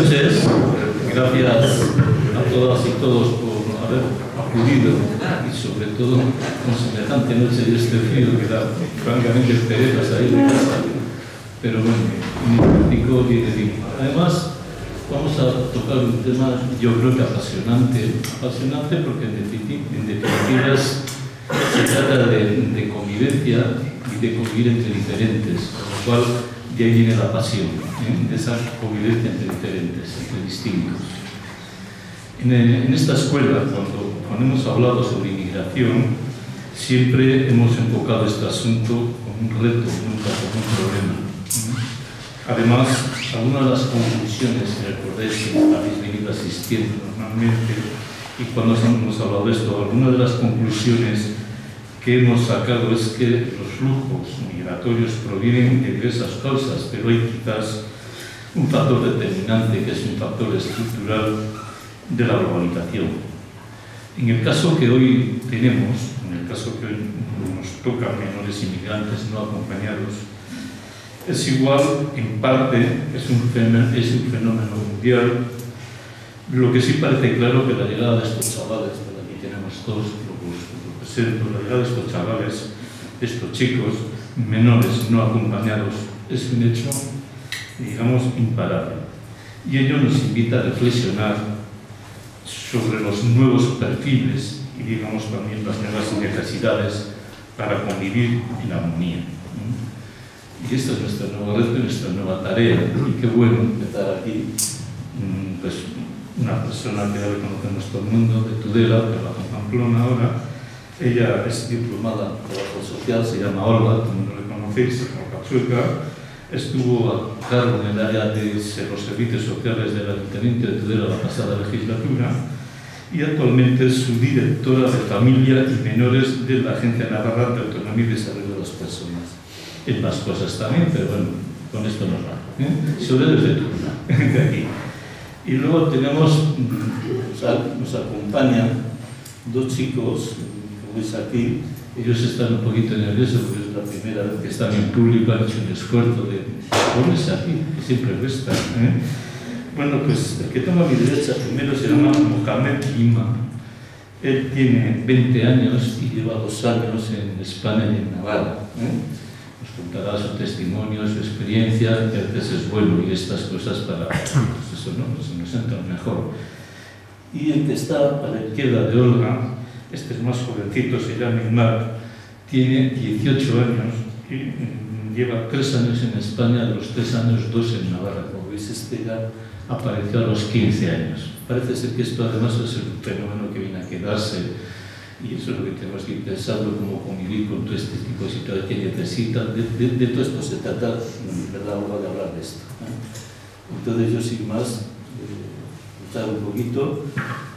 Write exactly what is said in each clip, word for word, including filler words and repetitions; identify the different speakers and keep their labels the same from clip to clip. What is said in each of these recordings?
Speaker 1: noches. Gracias a todas y todos por haber acudido y sobre todo con semejante noche y este frío que da francamente pereza salir de casa. Pero bueno, un pico y de tiempo. Además, vamos a tocar un tema, yo creo que apasionante, apasionante porque en definitiva se trata de, de convivencia y de convivir entre diferentes, con lo cual de ahí viene la pasión, ¿eh? De esa convivencia entre diferentes, entre distintos. En, en esta escuela, cuando, cuando hemos hablado sobre inmigración, siempre hemos enfocado este asunto como un reto, nunca como un problema. Además, algunas de las conclusiones que recordéis que habéis venido asistiendo normalmente, y cuando hemos hablado de esto, algunas de las conclusiones que hemos sacado es que los flujos migratorios provienen de diversas causas, pero hay quizás un factor determinante que es un factor estructural de la globalización. En el caso que hoy tenemos, en el caso que hoy nos toca menores inmigrantes no acompañados, es igual, en parte, es un fenómeno, es un fenómeno mundial. Lo que sí parece claro que la llegada de estos chavales, de aquí tenemos todos, lo presento, la llegada de estos chavales, de estos chicos menores no acompañados, es un hecho, digamos, imparable. Y ello nos invita a reflexionar sobre los nuevos perfiles y, digamos, también las nuevas necesidades para convivir en armonía. Y esta es nuestra nueva reto, nuestra nueva tarea. Y qué bueno empezar aquí, pues, una persona que ya le conocemos todo el mundo, de Tudela, que trabaja en Pamplona ahora. Ella es diplomada en trabajo social, se llama Olga, como no le conocéis, Pachuca. Estuvo a cargo en el área de los servicios sociales del Ayuntamiento de Tudela la pasada legislatura y actualmente es subdirectora de familia y menores de la Agencia Navarra de Autonomía y Desarrollo de las Personas. En más cosas también, pero bueno, con esto nos va. ¿eh? Sobre desde Tudela, de aquí. Y luego tenemos, nos acompañan dos chicos, como veis aquí. Ellos están un poquito nerviosos porque es la primera vez que están en público, han hecho un esfuerzo de ponerse aquí, que siempre cuesta. ¿eh? Bueno, pues el que toma a mi derecha primero se llama Mohamed Lima. Él tiene veinte años y lleva dos años en España y en Navarra. ¿eh? Nos contará su testimonio, su experiencia, que a veces es bueno y estas cosas para pues eso, ¿no? Pues nos entran mejor. Y el que está a la izquierda de Olga, este es más jovencito, se llama Imar, tiene dieciocho años y lleva tres años en España, de los tres años, dos en Navarra. Como veis, este ya apareció a los quince años. Parece ser que esto además es un fenómeno que viene a quedarse y eso es lo que tenemos que ir pensando, cómo convivir con todo este tipo de situaciones que necesitan. De, de, de todo esto se trata, ¿verdad?, de hablar de esto. ¿eh? Entonces yo sin más, escuchar un poquito.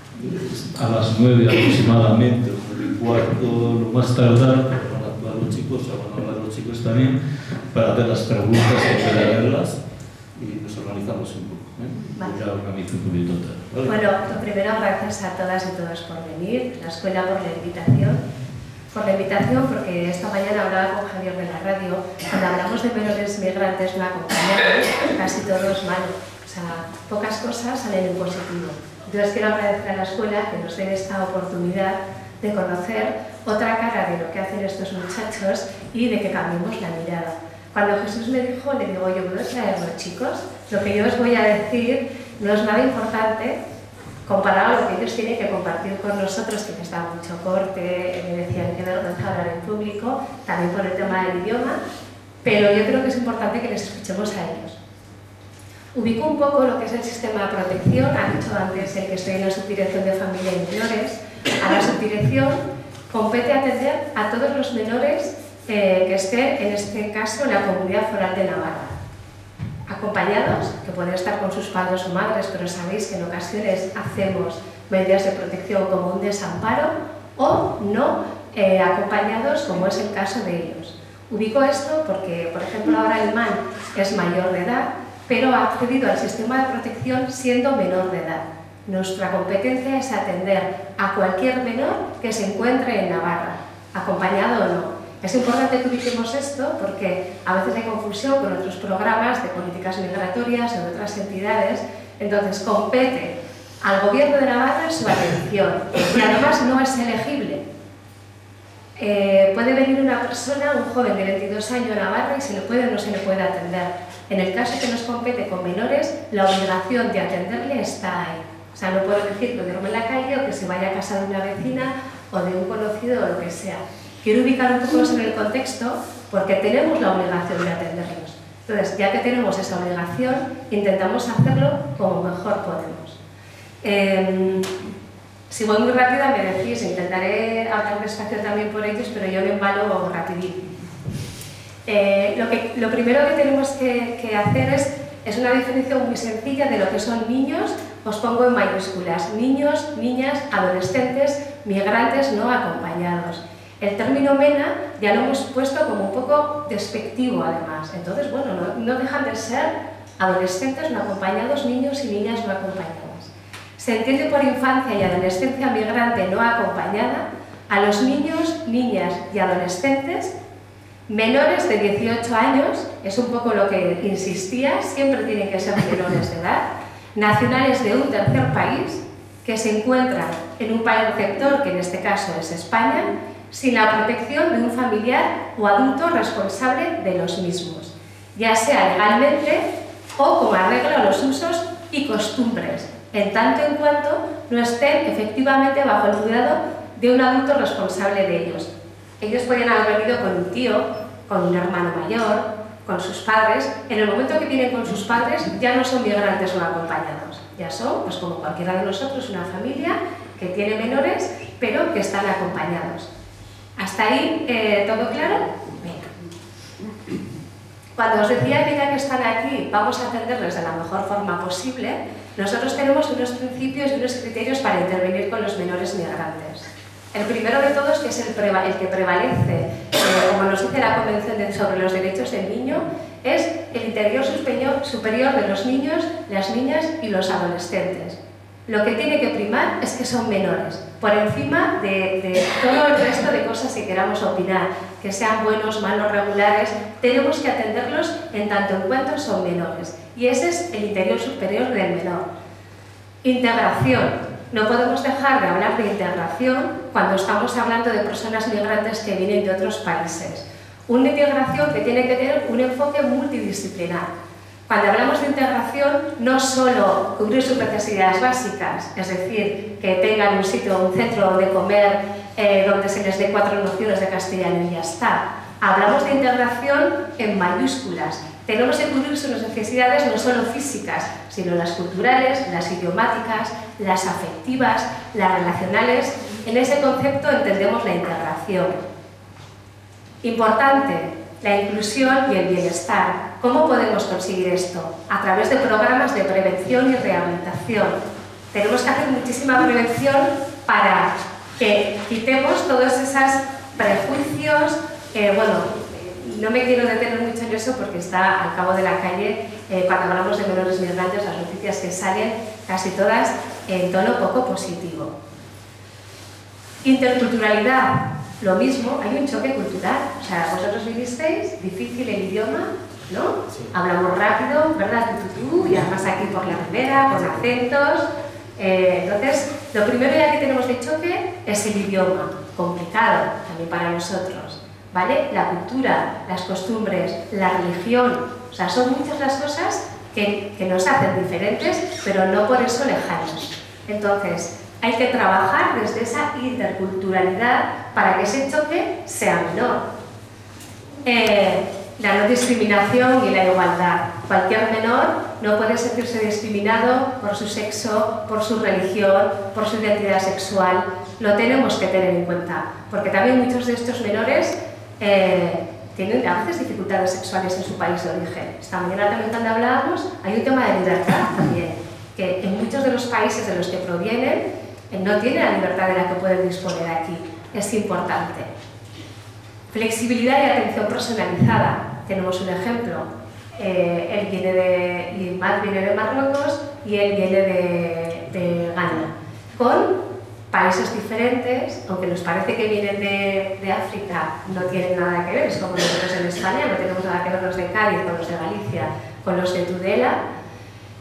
Speaker 1: A las nueve aproximadamente, o nueve y cuarto, lo más tardar, van a actuar los chicos, o van a hablar los chicos también, para hacer las preguntas y para verlas, y nos organizamos un poco. ¿eh? Vale. Ya organizo un poquito tal. ¿Vale?
Speaker 2: Bueno, lo primero, gracias a todas y todos por venir, la escuela por la invitación. Por la invitación, porque esta mañana hablaba con Javier de la radio, cuando hablamos de menores migrantes no acompañados, casi todo es malo. O sea, pocas cosas salen en positivo. Entonces quiero agradecer a la escuela que nos dé esta oportunidad de conocer otra cara de lo que hacen estos muchachos y de que cambiemos la mirada. Cuando Jesús me dijo, le digo, yo puedo traerlos, chicos, lo que yo os voy a decir no es nada importante comparado a lo que ellos tienen que compartir con nosotros, que les da mucho corte, me decían que vergüenza hablar en público, también por el tema del idioma, pero yo creo que es importante que les escuchemos a ellos. Ubico un poco lo que es el sistema de protección, ha dicho antes el que estoy en la subdirección de familia y menores. A la subdirección compete atender a todos los menores eh, que estén, en este caso, en la Comunidad Foral de Navarra. Acompañados, que pueden estar con sus padres o madres, pero sabéis que en ocasiones hacemos medidas de protección como un desamparo, o no eh, acompañados, como es el caso de ellos. Ubico esto porque, por ejemplo, ahora el man es mayor de edad, pero ha accedido al sistema de protección siendo menor de edad. Nuestra competencia es atender a cualquier menor que se encuentre en Navarra, acompañado o no. Es importante que ubiquemos esto porque a veces hay confusión con otros programas de políticas migratorias o de otras entidades Entonces, compete al Gobierno de Navarra su atención y además no es elegible. Eh, puede venir una persona, un joven de veintidós años a Navarra y se le puede o no se le puede atender. En el caso que nos compete con menores, la obligación de atenderle está ahí. O sea, no puedo decir que duerme en la calle o que se vaya a casa de una vecina o de un conocido o lo que sea. Quiero ubicar un poco eso en el contexto porque tenemos la obligación de atenderlos. Entonces, ya que tenemos esa obligación, intentamos hacerlo como mejor podemos. Eh, si voy muy rápida me decís, intentaré hablar despacio también por ellos, pero yo me embalo rapidito. Eh, lo, que, lo primero que tenemos que, que hacer es, es una definición muy sencilla de lo que son niños, os pongo en mayúsculas, niños, niñas, adolescentes, migrantes no acompañados. El término MENA ya lo hemos puesto como un poco despectivo además, entonces bueno, no, no dejan de ser adolescentes no acompañados, niños y niñas no acompañadas. Se entiende por infancia y adolescencia migrante no acompañada a los niños, niñas y adolescentes menores de dieciocho años, es un poco lo que insistía, siempre tienen que ser menores de edad, nacionales de un tercer país que se encuentran en un país receptor, que en este caso es España, sin la protección de un familiar o adulto responsable de los mismos, ya sea legalmente o como arreglo a los usos y costumbres, en tanto en cuanto no estén efectivamente bajo el cuidado de un adulto responsable de ellos. Ellos podían haber venido con un tío, con un hermano mayor, con sus padres. En el momento que vienen con sus padres ya no son migrantes no acompañados, ya son, pues como cualquiera de nosotros, una familia que tiene menores, pero que están acompañados. ¿Hasta ahí eh, todo claro? Venga. Cuando os decía que ya que están aquí vamos a atenderles de la mejor forma posible, nosotros tenemos unos principios y unos criterios para intervenir con los menores migrantes. El primero de todos, que es el, preva el que prevalece, eh, como nos dice la Convención de, sobre los Derechos del Niño, es el interior superior de los niños, las niñas y los adolescentes. Lo que tiene que primar es que son menores, por encima de, de todo el resto de cosas que queramos opinar, que sean buenos, malos, regulares, tenemos que atenderlos en tanto en cuanto son menores. Y ese es el interior superior del menor. Integración. No podemos dejar de hablar de integración cuando estamos hablando de personas migrantes que vienen de otros países. Una integración que tiene que tener un enfoque multidisciplinar. Cuando hablamos de integración, no solo cubrir sus necesidades básicas, es decir, que tengan un sitio, un centro donde comer, eh, donde se les dé cuatro nociones de castellano y ya está. Hablamos de integración en mayúsculas. Tenemos que cubrir sus necesidades no solo físicas, sino las culturales, las idiomáticas, las afectivas, las relacionales. En ese concepto entendemos la integración. Importante, la inclusión y el bienestar. ¿Cómo podemos conseguir esto? A través de programas de prevención y rehabilitación. Tenemos que hacer muchísima prevención para que quitemos todos esos prejuicios, eh, bueno, no me quiero detener mucho en eso porque está al cabo de la calle, eh, cuando hablamos de menores migrantes, las noticias que salen, casi todas en tono poco positivo. Interculturalidad, lo mismo, hay un choque cultural. O sea, vosotros vivisteis, difícil el idioma, ¿no? Sí. Hablamos rápido, ¿verdad? Tú, tú, tú, y además aquí por la ribera, con acentos. Eh, entonces, lo primero ya que tenemos de choque es el idioma, complicado también para nosotros. ¿Vale? La cultura, las costumbres, la religión, o sea, son muchas las cosas que, que nos hacen diferentes, pero no por eso lejanos. Entonces, hay que trabajar desde esa interculturalidad para que ese choque sea menor. Eh, la no discriminación y la igualdad. Cualquier menor no puede sentirse discriminado por su sexo, por su religión, por su identidad sexual. Lo tenemos que tener en cuenta, porque también muchos de estos menores Eh, tienen a veces dificultades sexuales en su país de origen. Esta mañana también cuando hablábamos hay un tema de libertad también, que en muchos de los países de los que provienen eh, no tienen la libertad de la que pueden disponer aquí. Es importante. Flexibilidad y atención personalizada. Tenemos un ejemplo. Eh, él viene de, Imad viene de Marruecos y él viene de, de Ghana. Con países diferentes, aunque nos parece que vienen de, de África, no tienen nada que ver, es como nosotros en España, no tenemos nada que ver los de Cádiz con los de Galicia, con los de Tudela.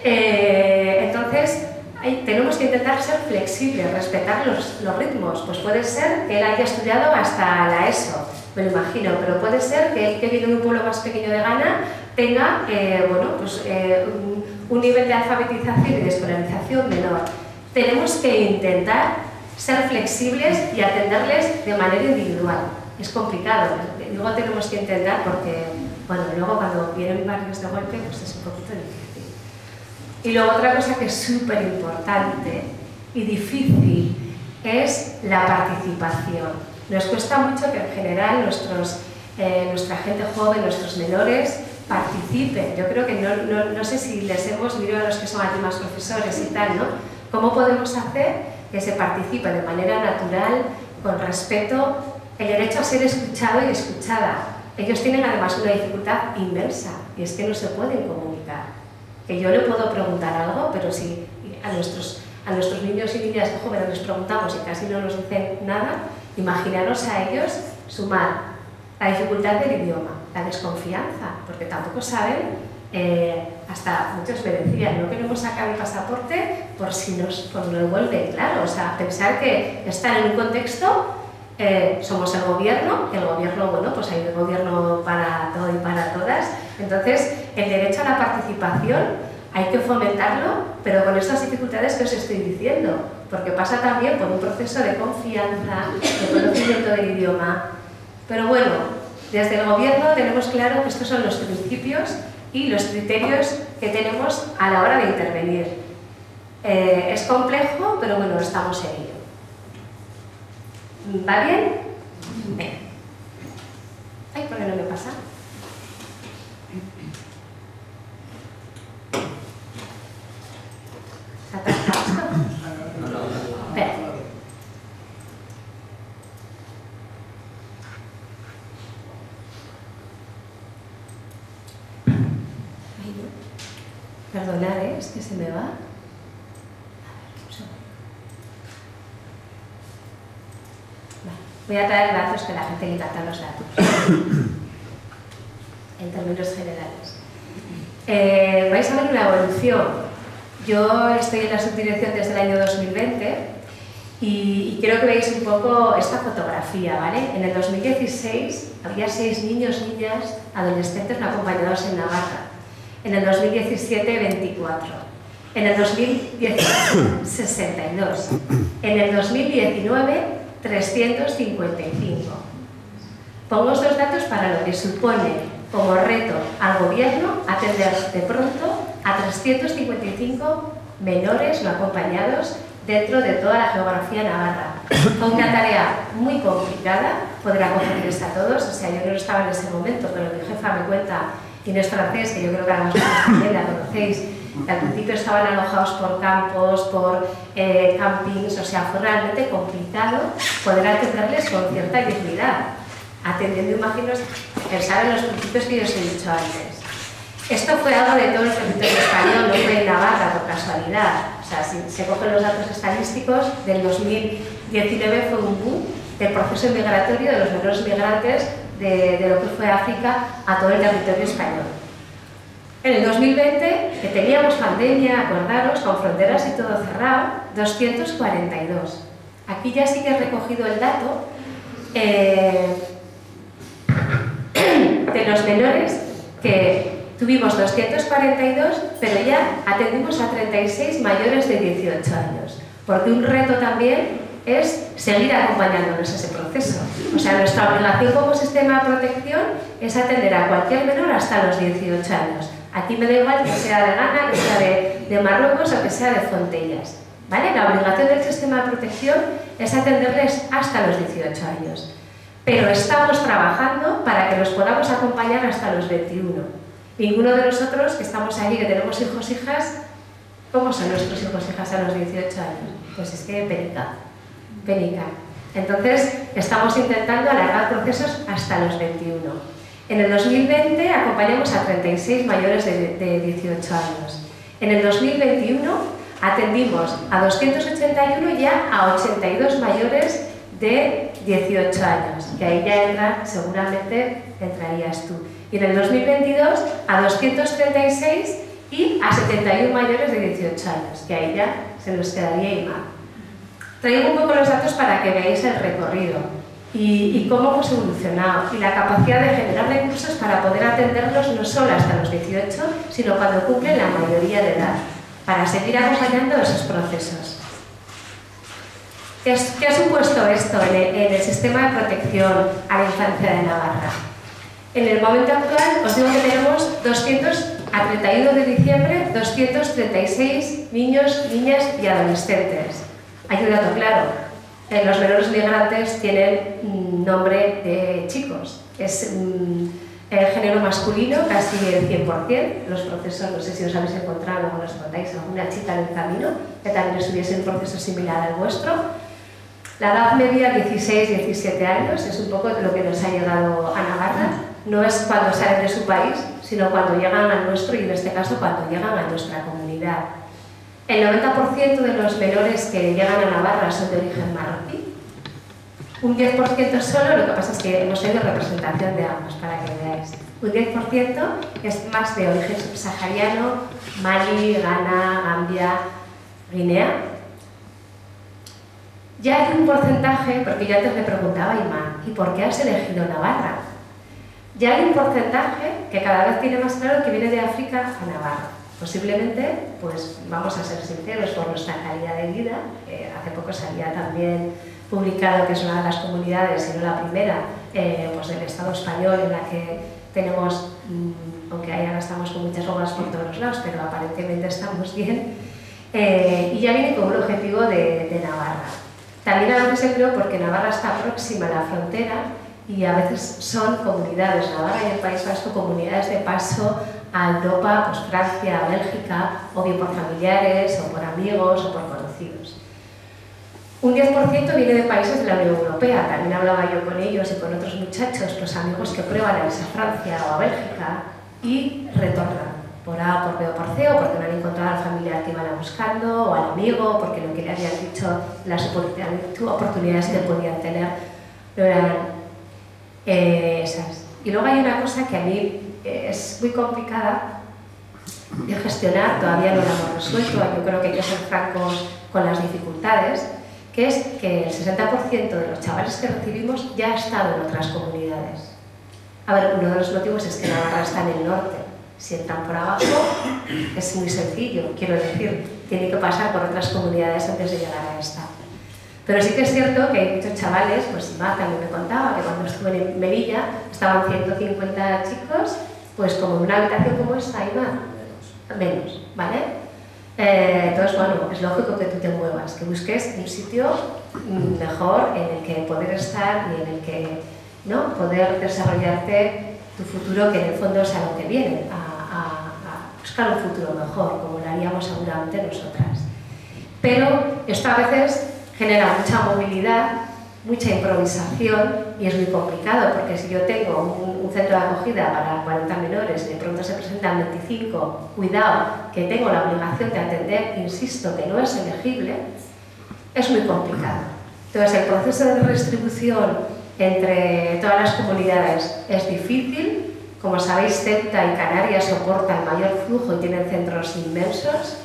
Speaker 2: Eh, entonces, hay, tenemos que intentar ser flexibles, respetar los, los ritmos. Pues puede ser que él haya estudiado hasta la ESO, me lo imagino, pero puede ser que él, que vive en un pueblo más pequeño de Ghana, tenga eh, bueno, pues, eh, un, un nivel de alfabetización y de escolarización menor. Tenemos que intentar ser flexibles y atenderles de manera individual. Es complicado, luego tenemos que intentar porque, bueno, luego cuando vienen varios de golpe, pues es un poquito difícil. Y luego otra cosa que es súper importante y difícil es la participación. Nos cuesta mucho que en general nuestros, eh, nuestra gente joven, nuestros menores, participen. Yo creo que no, no, no sé si les hemos mirado a los que son aquí más profesores y tal, ¿no? ¿Cómo podemos hacer que se participe de manera natural, con respeto, el derecho a ser escuchado y escuchada? Ellos tienen además una dificultad inmensa y es que no se pueden comunicar. Que yo le puedo preguntar algo, pero si a nuestros, a nuestros niños y niñas jóvenes les preguntamos y casi no nos dicen nada, imaginaros a ellos sumar la dificultad del idioma, la desconfianza, porque tampoco saben, eh, hasta muchos me decían, no queremos sacar el pasaporte por si nos, por no vuelve claro, o sea, pensar que están en un contexto, eh, somos el gobierno, que el gobierno, bueno, pues hay un gobierno para todo y para todas, entonces el derecho a la participación hay que fomentarlo, pero con estas dificultades que os estoy diciendo, porque pasa también por un proceso de confianza, de conocimiento del idioma. Pero bueno, desde el gobierno tenemos claro que estos son los principios y los criterios que tenemos a la hora de intervenir. Eh, es complejo, pero bueno, estamos en ello. ¿Va bien? Bien. Ay, ¿por qué no me pasa? ¿Se atasca esto? Perfecto. Perdonad, ¿eh? Es que se me va. A ver, un segundo. Vale. Voy a traer datos que a la gente le encantan los datos. En términos generales. Eh, vais a ver una evolución. Yo estoy en la subdirección desde el año dos mil veinte y, y quiero que veáis un poco esta fotografía, ¿vale? En el dos mil dieciséis había seis niños, niñas, adolescentes no acompañados en Navarra. En el dos mil diecisiete, veinticuatro. En el dos mil dieciocho, sesenta y dos. En el dos mil diecinueve, trescientos cincuenta y cinco. Pongo estos datos para lo que supone como reto al gobierno atender de pronto a trescientos cincuenta y cinco menores no acompañados dentro de toda la geografía navarra. Fue una tarea muy complicada poder acogerles a todos, o sea, yo no estaba en ese momento, pero mi jefa me cuenta, Inés Francés, que yo creo que a vosotros también la conocéis, que al principio estaban alojados por campos, por eh, campings, o sea, fue realmente complicado poder atenderles con cierta dignidad, atendiendo, imagino, pensar en los principios que yo os he dicho antes. Esto fue algo de todo el territorio español, no fue en Navarra por casualidad. O sea, si se cogen los datos estadísticos, del dos mil diecinueve fue un boom del proceso migratorio de los menores migrantes de, de lo que fue África a todo el territorio español. En el dos mil veinte, que teníamos pandemia, acordaros, con fronteras y todo cerrado, doscientos cuarenta y dos. Aquí ya sí que he recogido el dato eh, de los menores que tuvimos doscientos cuarenta y dos, pero ya atendimos a treinta y seis mayores de dieciocho años, porque un reto también es seguir acompañándonos en ese proceso. O sea, nuestra obligación como sistema de protección es atender a cualquier menor hasta los dieciocho años. Aquí me da igual que sea de Ghana, que sea de, de Marruecos o que sea de Fontellas, ¿vale? La obligación del sistema de protección es atenderles hasta los dieciocho años. Pero estamos trabajando para que los podamos acompañar hasta los veintiuno. Ninguno de nosotros que estamos aquí, que tenemos hijos, hijas, ¿cómo son nuestros hijos, hijas a los dieciocho años? Pues es que penica, penica. Entonces, estamos intentando alargar procesos hasta los veintiuno. En el dos mil veinte acompañamos a treinta y seis mayores de, de dieciocho años. En el dos mil veintiuno atendimos a doscientos ochenta y uno y ya a ochenta y dos mayores de dieciocho años, que ahí ya entra, seguramente entrarías tú. Y en el dos mil veintidós a doscientos treinta y seis y a setenta y uno mayores de dieciocho años, que ahí ya se nos quedaría I M A C. Traigo un poco los datos para que veáis el recorrido y, y cómo hemos evolucionado y la capacidad de generar recursos para poder atenderlos no solo hasta los dieciocho, sino cuando cumplen la mayoría de edad, para seguir acompañando esos procesos. ¿Qué, es, ¿Qué ha supuesto esto en el, en el sistema de protección a la infancia de Navarra? En el momento actual os digo que tenemos doscientos, a treinta y uno de diciembre, doscientos treinta y seis niños, niñas y adolescentes. Hay un dato claro, eh, los menores migrantes tienen mm, nombre de chicos, es mm, el género masculino casi el cien por cien, los procesos, no sé si os habéis encontrado o os contáis alguna chica en el camino que también estuviese un proceso similar al vuestro. La edad media, dieciséis a diecisiete años, es un poco lo que nos ha llegado a Navarra. No es cuando salen de su país, sino cuando llegan al nuestro y en este caso cuando llegan a nuestra comunidad. El noventa por ciento de los menores que llegan a Navarra son de origen marroquí. Un diez por ciento solo, lo que pasa es que hemos tenido representación de ambos, para que veáis. Un diez por ciento es más de origen subsahariano, Mali, Ghana, Gambia, Guinea. Ya hay un porcentaje, porque yo antes me preguntaba, Ima, ¿y por qué has elegido Navarra? Ya hay un porcentaje que cada vez tiene más claro que viene de África a Navarra. Posiblemente, pues vamos a ser sinceros, por nuestra calidad de vida. Eh, hace poco salía también publicado que es una de las comunidades, si no la primera, eh, pues del Estado español en la que tenemos, mmm, aunque ahora estamos con muchas obras por todos los lados, pero aparentemente estamos bien, eh, y ya viene con un objetivo de, de Navarra. También a veces creo porque Navarra está próxima a la frontera y a veces son comunidades, Navarra y el País Vasco, comunidades de paso a Europa, pues Francia, Bélgica, o bien por familiares, o por amigos, o por conocidos. Un diez por ciento viene de países de la Unión Europea, también hablaba yo con ellos y con otros muchachos, los amigos que prueban a irse a Francia o a Bélgica y retornan, por A, por B o por C, o porque no han encontrado al familiar que iban a buscando, o al amigo, porque lo que le habían dicho, las oportunidades que podían tener no eran eh, esas. Y luego hay una cosa que a mí es muy complicada de gestionar, todavía no la hemos resuelto, yo creo que hay que ser francos con las dificultades, que es que el sesenta por ciento de los chavales que recibimos ya ha estado en otras comunidades. A ver, uno de los motivos es que Navarra está en el norte. Si entran por abajo, es muy sencillo, quiero decir, tiene que pasar por otras comunidades antes de llegar a esta. Pero sí que es cierto que hay muchos chavales, pues Ima también me contaba que cuando estuve en Melilla estaban ciento cincuenta chicos, pues como en una habitación como esta, Ima, menos, ¿vale? Eh, entonces, bueno, es lógico que tú te muevas, que busques un sitio mejor en el que poder estar y en el que, ¿no?, poder desarrollarte tu futuro, que en el fondo es a lo que viene, a, a, a buscar un futuro mejor, como lo haríamos seguramente nosotras. Pero esto a veces genera mucha movilidad, mucha improvisación y es muy complicado, porque si yo tengo un, un centro de acogida para cuarenta menores y de pronto se presentan veinticinco, cuidado, que tengo la obligación de atender, insisto, que no es elegible, es muy complicado. Entonces, el proceso de redistribución entre todas las comunidades es difícil. Como sabéis, Ceuta y Canarias soportan mayor flujo y tienen centros inmensos.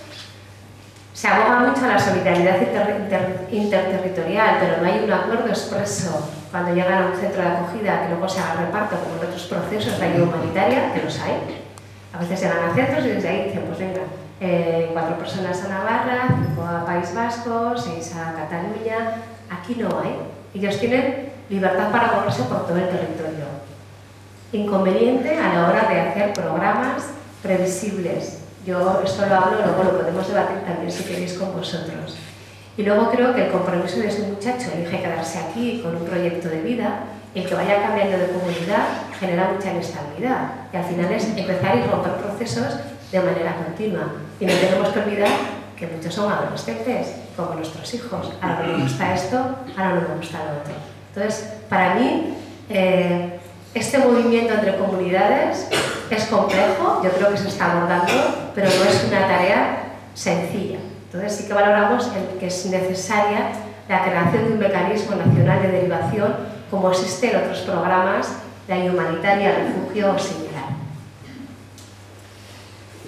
Speaker 2: Se aboga mucho a la solidaridad inter inter interterritorial, pero no hay un acuerdo expreso cuando llegan a un centro de acogida que luego se haga reparto, como en otros procesos de ayuda humanitaria, que los hay. A veces llegan a centros y desde ahí dicen, pues venga, eh, cuatro personas a Navarra, cinco a País Vasco, seis a Cataluña. Aquí no hay. Ellos tienen libertad para moverse por todo el territorio. Inconveniente a la hora de hacer programas previsibles. Yo esto lo hablo, luego lo podemos debatir también si queréis con vosotros. Y luego creo que el compromiso de ese muchacho elige quedarse aquí con un proyecto de vida, el que vaya cambiando de comunidad genera mucha inestabilidad. Y al final es empezar y romper procesos de manera continua. Y no tenemos que olvidar que muchos son adolescentes, como nuestros hijos. Ahora no me gusta esto, ahora no me gusta lo otro. Entonces, para mí, eh, este movimiento entre comunidades es complejo, yo creo que se está abordando, pero no es una tarea sencilla. Entonces sí que valoramos el que es necesaria la creación de un mecanismo nacional de derivación, como existe en otros programas de ayuda humanitaria, refugio o similar.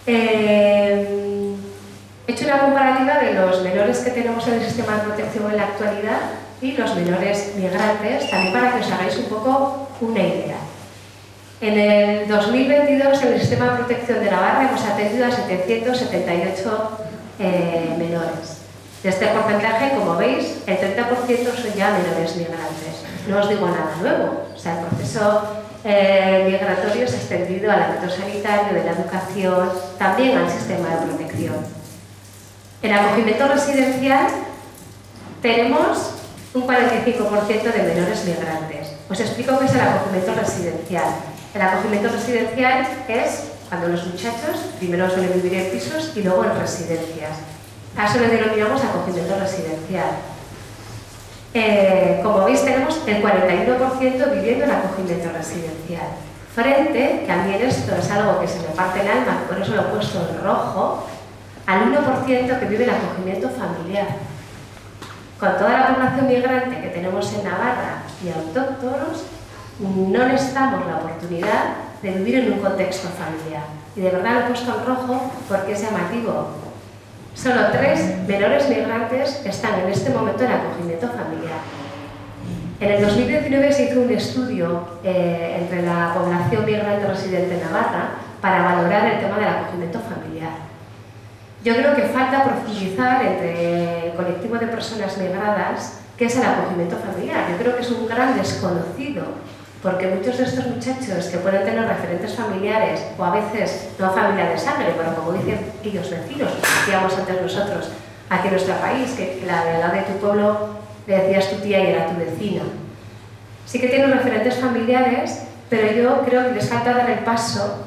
Speaker 2: Eh, he hecho una comparativa de los menores que tenemos en el sistema de protección en la actualidad y los menores migrantes, también para que os hagáis un poco una idea. En el dos mil veintidós, en el sistema de protección de Navarra, hemos atendido a setecientos setenta y ocho eh, menores. De este porcentaje, como veis, el treinta por ciento son ya menores migrantes. No os digo nada nuevo. O sea, el proceso eh, migratorio se ha extendido al ámbito sanitario, de la educación, también al sistema de protección. En acogimiento residencial tenemos un cuarenta y cinco por ciento de menores migrantes. Os explico qué es el acogimiento residencial. El acogimiento residencial es cuando los muchachos primero suelen vivir en pisos y luego en residencias. A eso le denominamos acogimiento residencial. Eh, como veis, tenemos el cuarenta y uno por ciento viviendo en acogimiento residencial. Frente, que a mí en esto es algo que se me parte el alma, por eso lo he puesto en rojo, al uno por ciento que vive en acogimiento familiar. Con toda la población migrante que tenemos en Navarra y autóctonos, no les damos la oportunidad de vivir en un contexto familiar. Y de verdad lo he puesto en rojo porque es llamativo. Solo tres menores migrantes están en este momento en acogimiento familiar. En el dos mil diecinueve se hizo un estudio eh, entre la población migrante residente en Navarra para valorar el tema del acogimiento familiar. Yo creo que falta profundizar entre el colectivo de personas migradas qué es el acogimiento familiar. Yo creo que es un gran desconocido, porque muchos de estos muchachos que pueden tener referentes familiares, o a veces no familia de sangre, pero como dicen ellos vecinos, decíamos antes nosotros, aquí en nuestro país, que la de al lado de tu pueblo le decías tu tía y era tu vecina. Sí que tienen referentes familiares, pero yo creo que les falta dar el paso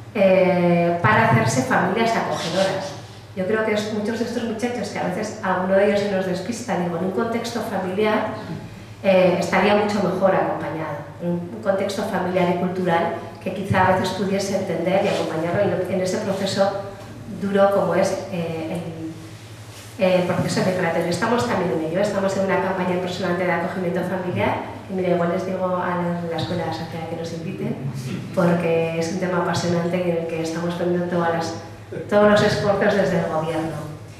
Speaker 2: eh, para hacerse familias acogedoras. Yo creo que es muchos de estos muchachos, que a veces a uno de ellos se nos despista, digo, en un contexto familiar, eh, estaría mucho mejor acompañado, en un contexto familiar y cultural que quizá a veces pudiese entender y acompañarlo en, en ese proceso duro como es eh, el, el proceso migratorio. Estamos también en ello, estamos en una campaña impresionante de acogimiento familiar, y mira, igual les digo a la escuela social que nos inviten, porque es un tema apasionante en el que estamos poniendo todas las todos los esfuerzos desde el gobierno.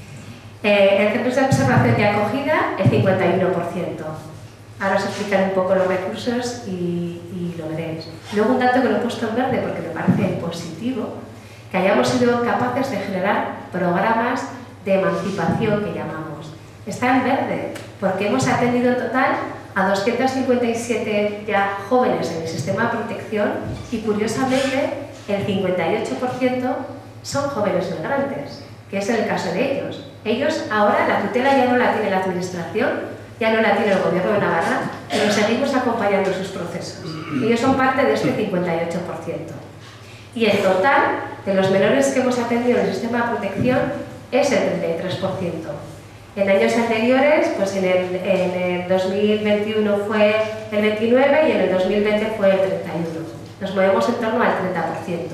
Speaker 2: Eh, en centros de observación y acogida, el cincuenta y uno por ciento. Ahora os explicaré un poco los recursos y, y lo veréis. Luego un dato que lo he puesto en verde porque me parece positivo, que hayamos sido capaces de generar programas de emancipación que llamamos. Está en verde porque hemos atendido en total a doscientos cincuenta y siete ya jóvenes en el sistema de protección y curiosamente el cincuenta y ocho por ciento son jóvenes migrantes, que es el caso de ellos. Ellos ahora la tutela ya no la tiene la administración, ya no la tiene el gobierno de Navarra, pero seguimos acompañando sus procesos. Ellos son parte de este cincuenta y ocho por ciento. Y el total de los menores que hemos atendido en el sistema de protección es el treinta y tres por ciento. En años anteriores, pues en el, en el dos mil veintiuno fue el veintinueve por ciento y en el dos mil veinte fue el treinta y uno por ciento. Nos movemos en torno al treinta por ciento.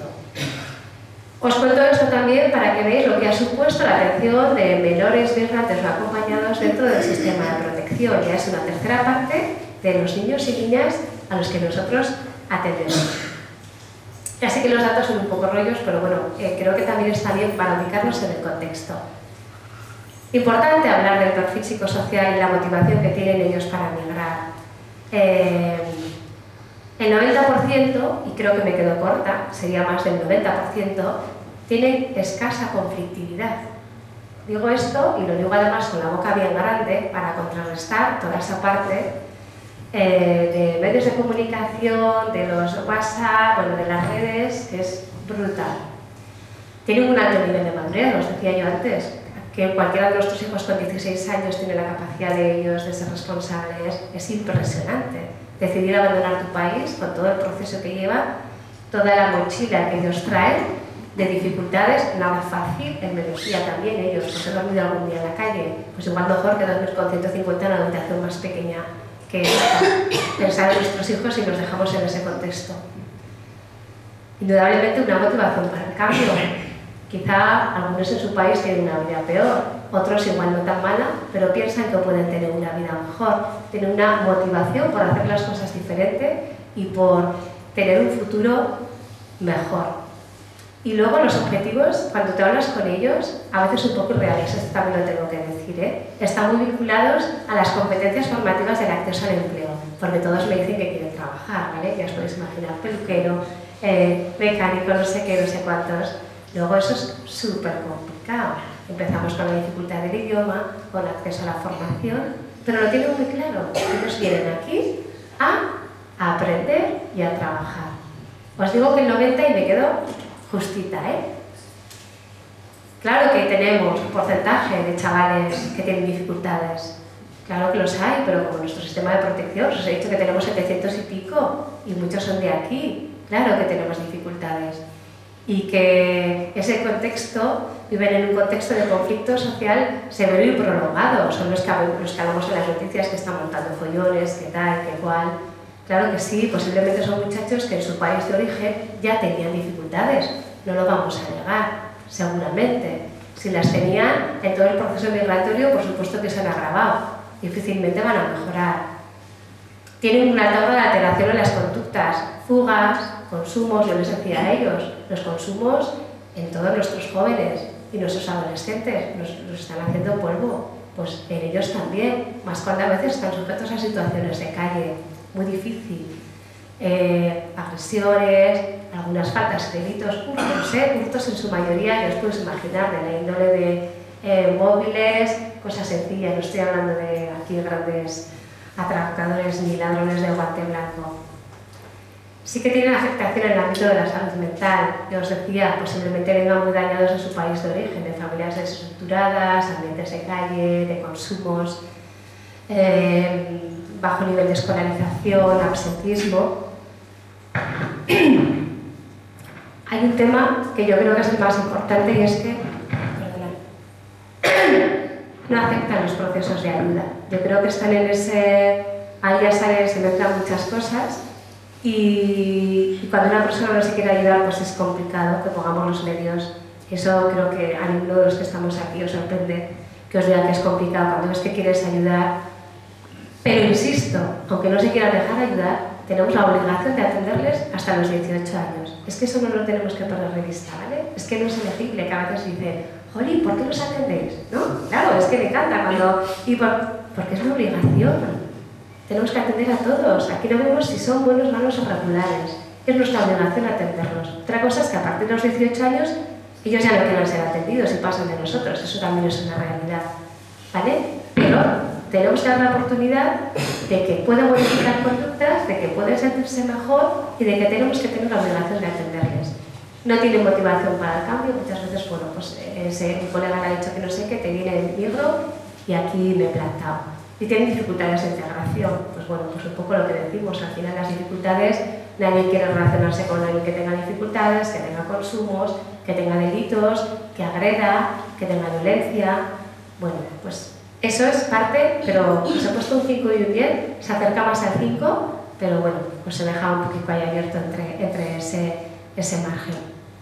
Speaker 2: Os cuento esto también para que veáis lo que ha supuesto la atención de menores migrantes no acompañados dentro del sistema de protección. Ya es una tercera parte de los niños y niñas a los que nosotros atendemos. Así que los datos son un poco rollos, pero bueno, eh, creo que también está bien para ubicarnos en el contexto. Importante hablar del perfil psicosocial y la motivación que tienen ellos para migrar. Eh, El noventa por ciento, y creo que me quedo corta, sería más del noventa por ciento, tienen escasa conflictividad. Digo esto, y lo digo además con la boca bien grande, para contrarrestar toda esa parte eh, de medios de comunicación, de los WhatsApp, bueno, de las redes, que es brutal. Tienen un alto nivel de madurez, os decía yo antes, que cualquiera de nuestros hijos con dieciséis años tiene la capacidad de ellos de ser responsables, es impresionante. Decidir abandonar tu país con todo el proceso que lleva, toda la mochila que ellos traen de dificultades, nada fácil, en Melosía también ellos, porque he dormido algún día en la calle, pues igual mejor que dormir con ciento cincuenta en una habitación más pequeña que esta. Pensar en nuestros hijos y nos dejamos en ese contexto. Indudablemente una motivación para el cambio. Quizá algunos en su país tienen una vida peor, otros igual no tan mala, pero piensan que pueden tener una vida mejor, tienen una motivación por hacer las cosas diferente y por tener un futuro mejor. Y luego los objetivos, cuando te hablas con ellos, a veces un poco irreales, esto también lo tengo que decir, ¿eh? Están muy vinculados a las competencias formativas del acceso al empleo, porque todos me dicen que quieren trabajar, ¿vale? Ya os podéis imaginar, peluquero, eh, mecánico, no sé qué, no sé cuántos. Luego eso es súper complicado. Empezamos con la dificultad del idioma, con el acceso a la formación, pero lo tienen muy claro. Ellos vienen aquí a, a aprender y a trabajar. Os digo que el noventa y me quedo justita, ¿eh? Claro que tenemos un porcentaje de chavales que tienen dificultades. Claro que los hay, pero como nuestro sistema de protección, os he dicho que tenemos setecientos y pico, y muchos son de aquí. Claro que tenemos dificultades. Y que ese contexto, viven en un contexto de conflicto social severo y prolongado. Son los que, los que hablamos en las noticias, que están montando follones, que tal, que cual. Claro que sí, posiblemente son muchachos que en su país de origen ya tenían dificultades, no lo vamos a negar, seguramente. Si las tenían, en todo el proceso migratorio, por supuesto que se han agravado, difícilmente van a mejorar. Tienen una alta de alteración en las conductas, fugas, consumos, yo les decía a ellos, los consumos en todos nuestros jóvenes y nuestros adolescentes nos, nos están haciendo polvo, pues en ellos también, más cuando a veces están sujetos a situaciones de calle. Muy difícil, eh, agresiones, algunas faltas, delitos, hurtos, ¿eh? hurtos en su mayoría, ya os podéis imaginar, de la índole de eh, móviles, cosas sencillas, no estoy hablando de aquí grandes atracadores ni ladrones de guante blanco. Sí que tienen afectación en el ámbito de la salud mental, ya os decía, posiblemente vengan muy dañados en su país de origen, de familias desestructuradas, ambientes de calle, de consumos, eh, bajo nivel de escolarización, absentismo. Hay un tema que yo creo que es el más importante y es que perdona, no aceptan los procesos de ayuda. Yo creo que están en ese... Ahí ya salen, se mezclan muchas cosas y, y cuando una persona no se quiere ayudar pues es complicado que pongamos los medios. Eso creo que a ninguno de los que estamos aquí os sorprende que os diga que es complicado cuando ves que quieres ayudar. Pero insisto, aunque no se quieran dejar ayudar, tenemos la obligación de atenderles hasta los dieciocho años. Es que eso no lo tenemos que perder de vista, ¿vale? Es que no es elegible que a veces dicen, Jolín, ¿por qué los atendéis? ¿No? Claro, es que me encanta cuando... Y por... porque es una obligación. Tenemos que atender a todos. Aquí no vemos si son buenos, malos o regulares. Es nuestra obligación atenderlos. Otra cosa es que a partir de los dieciocho años ellos ya no quieran ser atendidos y pasan de nosotros. Eso también es una realidad, ¿vale? Pero tenemos que dar la oportunidad de que puedan modificar conductas, de que pueden sentirse mejor y de que tenemos que tener la obligación de atenderles. No tienen motivación para el cambio, muchas veces, bueno, pues ese, mi colega le ha dicho que no sé qué, te viene el migro y aquí me he plantado. Y tienen dificultades de integración, pues bueno, pues un poco lo que decimos, al final las dificultades, nadie quiere relacionarse con alguien que tenga dificultades, que tenga consumos, que tenga delitos, que agreda, que tenga violencia, bueno, pues eso es parte, pero se ha puesto un cinco y un diez, se acerca más al cinco, pero bueno, pues se deja un poquito ahí abierto entre, entre ese, ese margen.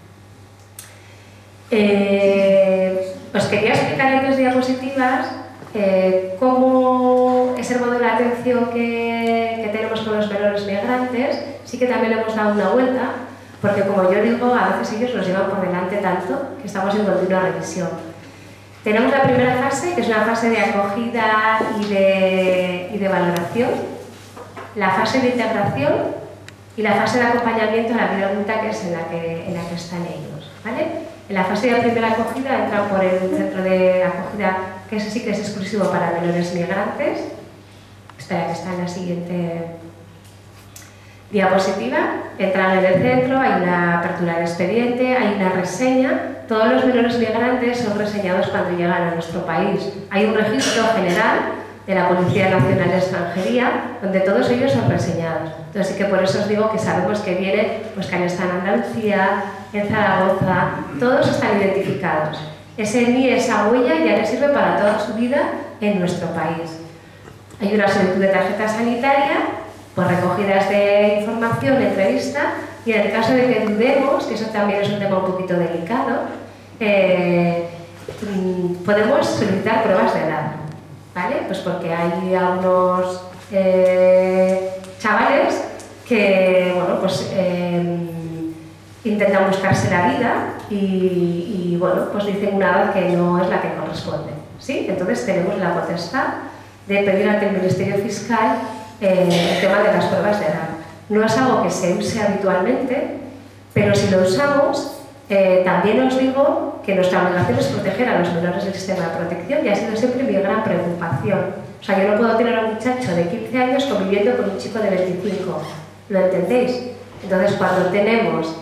Speaker 2: Eh, os quería explicar en dos diapositivas eh, cómo es el modelo de atención que, que tenemos con los menores migrantes. Sí que también le hemos dado una vuelta, porque como yo digo, a veces ellos nos llevan por delante tanto que estamos en continua revisión. Tenemos la primera fase, que es una fase de acogida y de, y de valoración, la fase de integración y la fase de acompañamiento a la vida adulta, que es en la que, en la que están ellos, ¿vale? En la fase de primera acogida entran por el centro de acogida, que ese sí que es exclusivo para menores migrantes. Espera, que está en la siguiente diapositiva. Entran en el centro, hay una apertura de expediente, hay una reseña. Todos los menores migrantes son reseñados cuando llegan a nuestro país. Hay un registro general de la Policía Nacional de Extranjería, donde todos ellos son reseñados. Entonces sí que por eso os digo que sabemos que vienen, pues que han estado en Andalucía, en Zaragoza, todos están identificados. Ese N I E, esa huella, ya les sirve para toda su vida en nuestro país. Hay una solicitud de tarjeta sanitaria, pues recogidas de información, entrevista, y en el caso de que dudemos, que eso también es un tema un poquito delicado, eh, podemos solicitar pruebas de edad, ¿vale? Pues porque hay algunos eh, chavales que, bueno, pues eh, intentan buscarse la vida y, y bueno, pues dicen una edad que no es la que corresponde, ¿sí? Entonces tenemos la potestad de pedir ante el Ministerio Fiscal eh, el tema de las pruebas de edad. No es algo que se use habitualmente, pero si lo usamos, eh, también os digo que nuestra obligación es proteger a los menores del sistema de protección y ha sido siempre mi gran preocupación. O sea, yo no puedo tener a un muchacho de quince años conviviendo con un chico de veinticinco, ¿lo entendéis? Entonces, cuando tenemos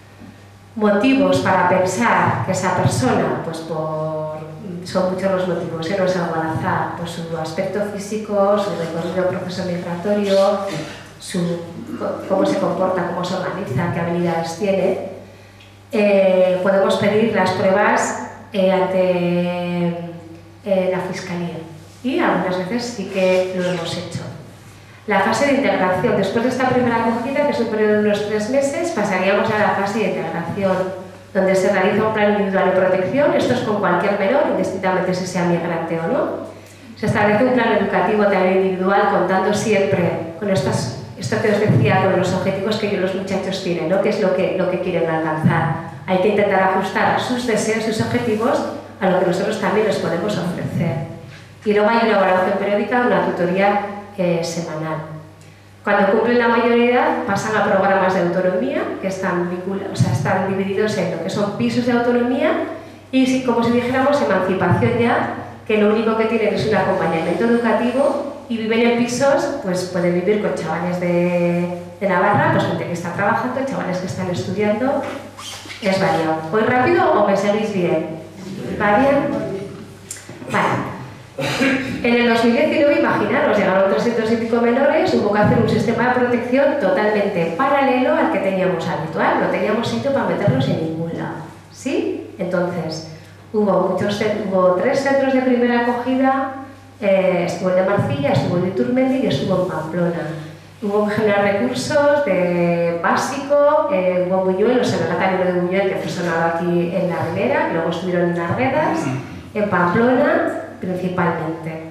Speaker 2: motivos para pensar que esa persona, pues por, son muchos los motivos, ¿eh? No es algo al azar, pues su aspecto físico, su recorrido proceso migratorio, su, cómo se comporta, cómo se organiza, qué habilidades tiene, eh, podemos pedir las pruebas eh, ante eh, la Fiscalía. Y algunas veces sí que lo hemos hecho. La fase de integración. Después de esta primera acogida, que es un periodo de unos tres meses, pasaríamos a la fase de integración, donde se realiza un plan individual de protección. Esto es con cualquier menor, indistintamente si sea migrante o no. Se establece un plan educativo también individual, contando siempre con estas, esto que os decía, con los objetivos que los muchachos tienen, ¿no? Que es lo que, lo que quieren alcanzar. Hay que intentar ajustar sus deseos, sus objetivos, a lo que nosotros también les podemos ofrecer. Y luego hay una evaluación periódica, una tutoría eh, semanal. Cuando cumplen la mayoría pasan a programas de autonomía, que están, o sea, están divididos en lo que son pisos de autonomía y, si, como si dijéramos, emancipación ya, que lo único que tienen es un acompañamiento educativo y viven en pisos, pues pueden vivir con chavales de, de Navarra, pues gente que está trabajando, chavales que están estudiando, es variado. ¿Voy rápido o me seguís bien? ¿Va bien? Vale. En el dos mil diecinueve, imaginaros, llegaron trescientos y pico menores, hubo que hacer un sistema de protección totalmente paralelo al que teníamos habitual, no teníamos sitio para meterlos en ningún lado, ¿sí? Entonces, hubo, muchos, hubo tres centros de primera acogida, eh, estuvo el de Marcilla, estuvo el de Iturmendi y estuvo en Pamplona. Hubo que generar recursos de básico, eh, hubo Buñuel, o sea, el Catálogo de Buñuel, que fue sonado aquí en la Ribera, luego estuvieron en Arguedas, en Pamplona, principalmente.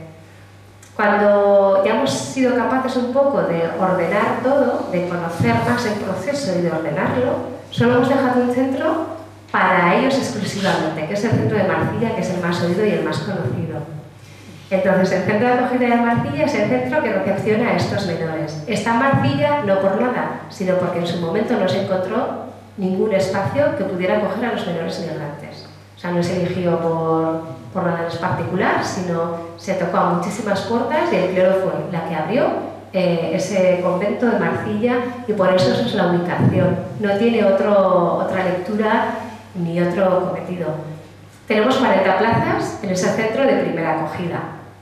Speaker 2: Cuando ya hemos sido capaces un poco de ordenar todo, de conocer más el proceso y de ordenarlo, solo hemos dejado un centro para ellos exclusivamente, que es el centro de Marcilla, que es el más oído y el más conocido. Entonces, el centro de acogida de Marcilla es el centro que recepciona a estos menores. Está en Marcilla no por nada, sino porque en su momento no se encontró ningún espacio que pudiera acoger a los menores migrantes. O sea, no se eligió por por nada en particular, sino se tocó a muchísimas puertas y el clero fue la que abrió eh, ese convento de Marcilla y por eso esa es la ubicación. No tiene otro, otra lectura ni otro cometido. Tenemos cuarenta plazas en ese centro de primera acogida.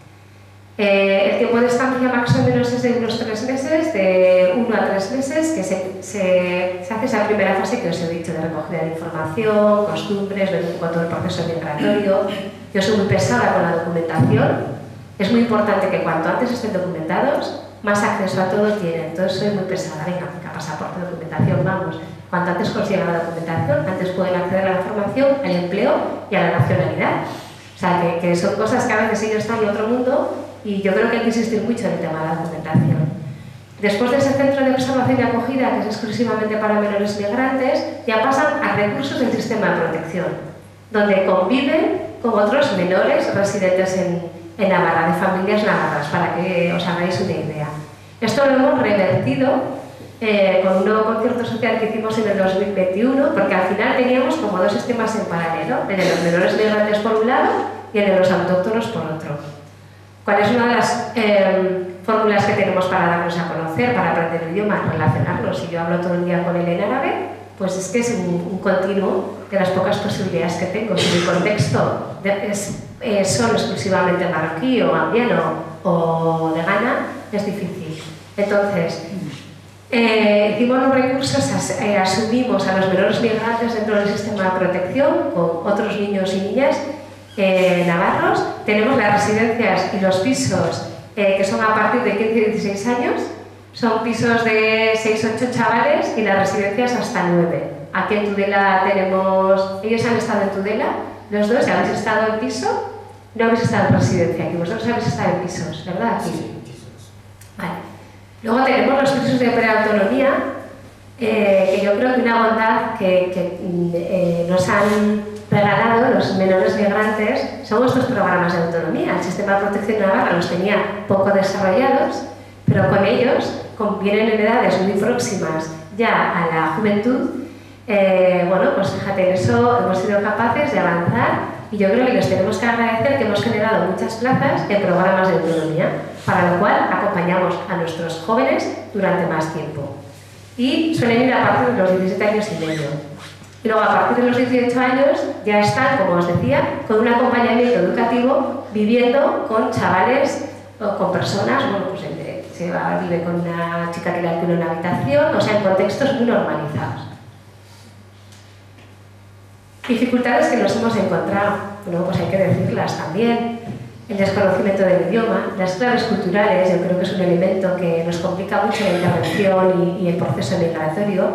Speaker 2: Eh, el tiempo de estancia más o menos es de unos tres meses, de uno a tres meses, que se, se, se hace esa primera fase que os he dicho de recogida de información, costumbres, ver un poco todo el proceso migratorio. Yo soy muy pesada con la documentación. Es muy importante que cuanto antes estén documentados, más acceso a todo tienen. Entonces soy muy pesada. Venga, venga, pasaporte, documentación, vamos. Cuanto antes consigan la documentación, antes pueden acceder a la formación, al empleo y a la nacionalidad. O sea, que, que son cosas que a veces ellos están en otro mundo y yo creo que hay que insistir mucho en el tema de la documentación. Después de ese centro de observación y acogida, que es exclusivamente para menores migrantes, ya pasan a recursos del sistema de protección, donde conviven con otros menores residentes en, en Navarra, de familias navarras, para que os hagáis una idea. Esto lo hemos revertido eh, con un nuevo concierto social que hicimos en el dos mil veintiuno, porque al final teníamos como dos sistemas en paralelo, el de los menores migrantes por un lado y el de los autóctonos por otro. ¿Cuál es una de las eh, fórmulas que tenemos para darnos a conocer, para aprender el idioma, relacionarnos? Si yo hablo todo el día con él en árabe, pues es que es un, un continuo de las pocas posibilidades que tengo. Si mi contexto de, es, eh, son exclusivamente marroquí o gambiano o de Ghana, es difícil. Entonces, eh, hicimos los recursos, as, eh, asumimos a los menores migrantes dentro del sistema de protección con otros niños y niñas eh, navarros. Tenemos las residencias y los pisos eh, que son a partir de quince y dieciséis años. Son pisos de seis a ocho chavales y las residencias hasta nueve. Aquí en Tudela tenemos... Ellos han estado en Tudela, los dos. ¿Habéis estado en piso? No habéis estado en residencia aquí. Vosotros habéis estado en pisos, ¿verdad? Aquí. Vale. Luego tenemos los pisos de preautonomía, eh, que yo creo que una bondad que, que eh, nos han regalado los menores migrantes son estos programas de autonomía. El sistema de protección de Navarra los tenía poco desarrollados, pero con ellos, con, vienen en edades muy próximas ya a la juventud. Eh, bueno, pues fíjate, en eso hemos sido capaces de avanzar y yo creo que les tenemos que agradecer que hemos generado muchas plazas en programas de autonomía, para lo cual acompañamos a nuestros jóvenes durante más tiempo. Y suelen ir a partir de los diecisiete años y medio. Y luego a partir de los dieciocho años ya están, como os decía, con un acompañamiento educativo viviendo con chavales o con personas, bueno, pues entre, se va, vive con una chica que le alquila una habitación, o sea, en contextos muy normalizados. Dificultades que nos hemos encontrado, bueno, pues hay que decirlas también. El desconocimiento del idioma, las claves culturales, yo creo que es un elemento que nos complica mucho la intervención y, y el proceso migratorio.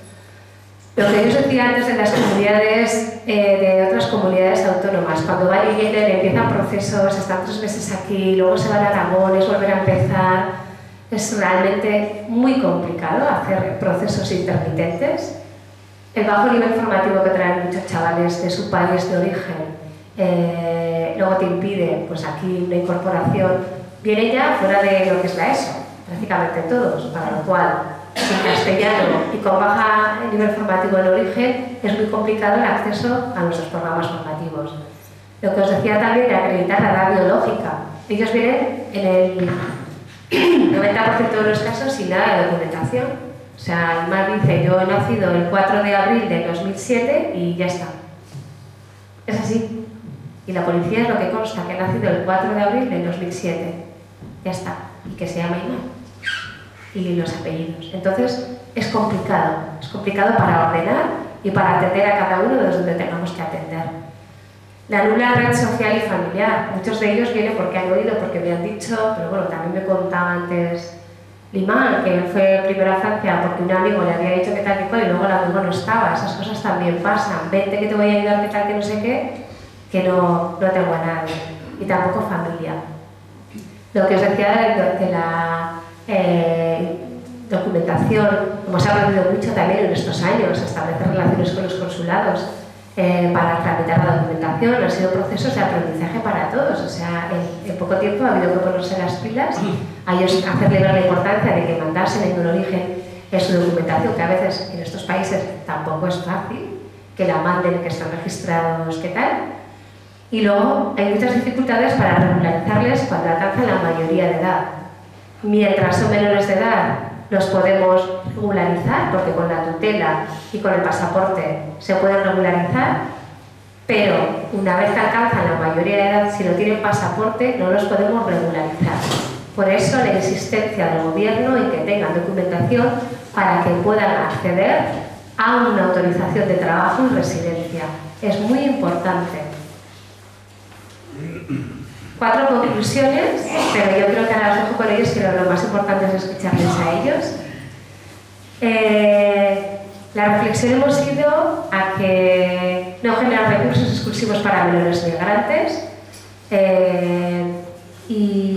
Speaker 2: Lo que yo os decía antes de las comunidades, eh, de otras comunidades autónomas, cuando van y vienen, empiezan procesos, están tres meses aquí, luego se van a Aragón, es volver a empezar. Es realmente muy complicado hacer procesos intermitentes. El bajo nivel formativo que traen muchos chavales de su país de origen, eh, luego te impide, pues aquí una incorporación, viene ya fuera de lo que es la ESO, prácticamente todos, para lo cual, sin castellano y con bajo nivel formativo en origen, es muy complicado el acceso a nuestros programas formativos. Lo que os decía también de acreditar la edad biológica, ellos vienen en el noventa por ciento de los casos sin nada de documentación. O sea, el mar dice, yo he nacido el cuatro de abril del dos mil siete y ya está. Es así. Y la policía es lo que consta, que ha nacido el cuatro de abril del dos mil siete. Ya está. Y que se llama Imán. Y los apellidos. Entonces, es complicado. Es complicado para ordenar y para atender a cada uno de los donde tengamos que atender. La nula red social y familiar. Muchos de ellos vienen porque han oído, porque me han dicho, pero bueno, también me contaba antes Limán, que fue primero a Francia porque un amigo le había dicho que tal que cual y luego el amigo no estaba. Esas cosas también pasan. Vente que te voy a ayudar, que tal, que no sé qué, que no, no tengo a nadie. Y tampoco familia. Lo que os decía de, de la eh, documentación, hemos aprendido mucho también en estos años, a establecer relaciones con los consulados eh, para tramitar la documentación. Han sido procesos de aprendizaje para todos. O sea, en, en poco tiempo ha habido que ponerse las pilas, a ellos hacerle ver la importancia de que mandasen en un origen en su documentación, que a veces en estos países tampoco es fácil, que la manden, que están registrados, qué tal. Y luego hay muchas dificultades para regularizarles cuando alcanzan la mayoría de edad. Mientras son menores de edad, los podemos regularizar, porque con la tutela y con el pasaporte se pueden regularizar, pero una vez que alcanzan la mayoría de edad, si no tienen pasaporte, no los podemos regularizar. Por eso la insistencia del gobierno en que tengan documentación para que puedan acceder a una autorización de trabajo y residencia. Es muy importante. Cuatro conclusiones, pero yo creo que ahora os dejo con ellos, que lo más importante es escucharles a ellos. Eh, la reflexión hemos ido a que no generar recursos exclusivos para menores migrantes eh, y,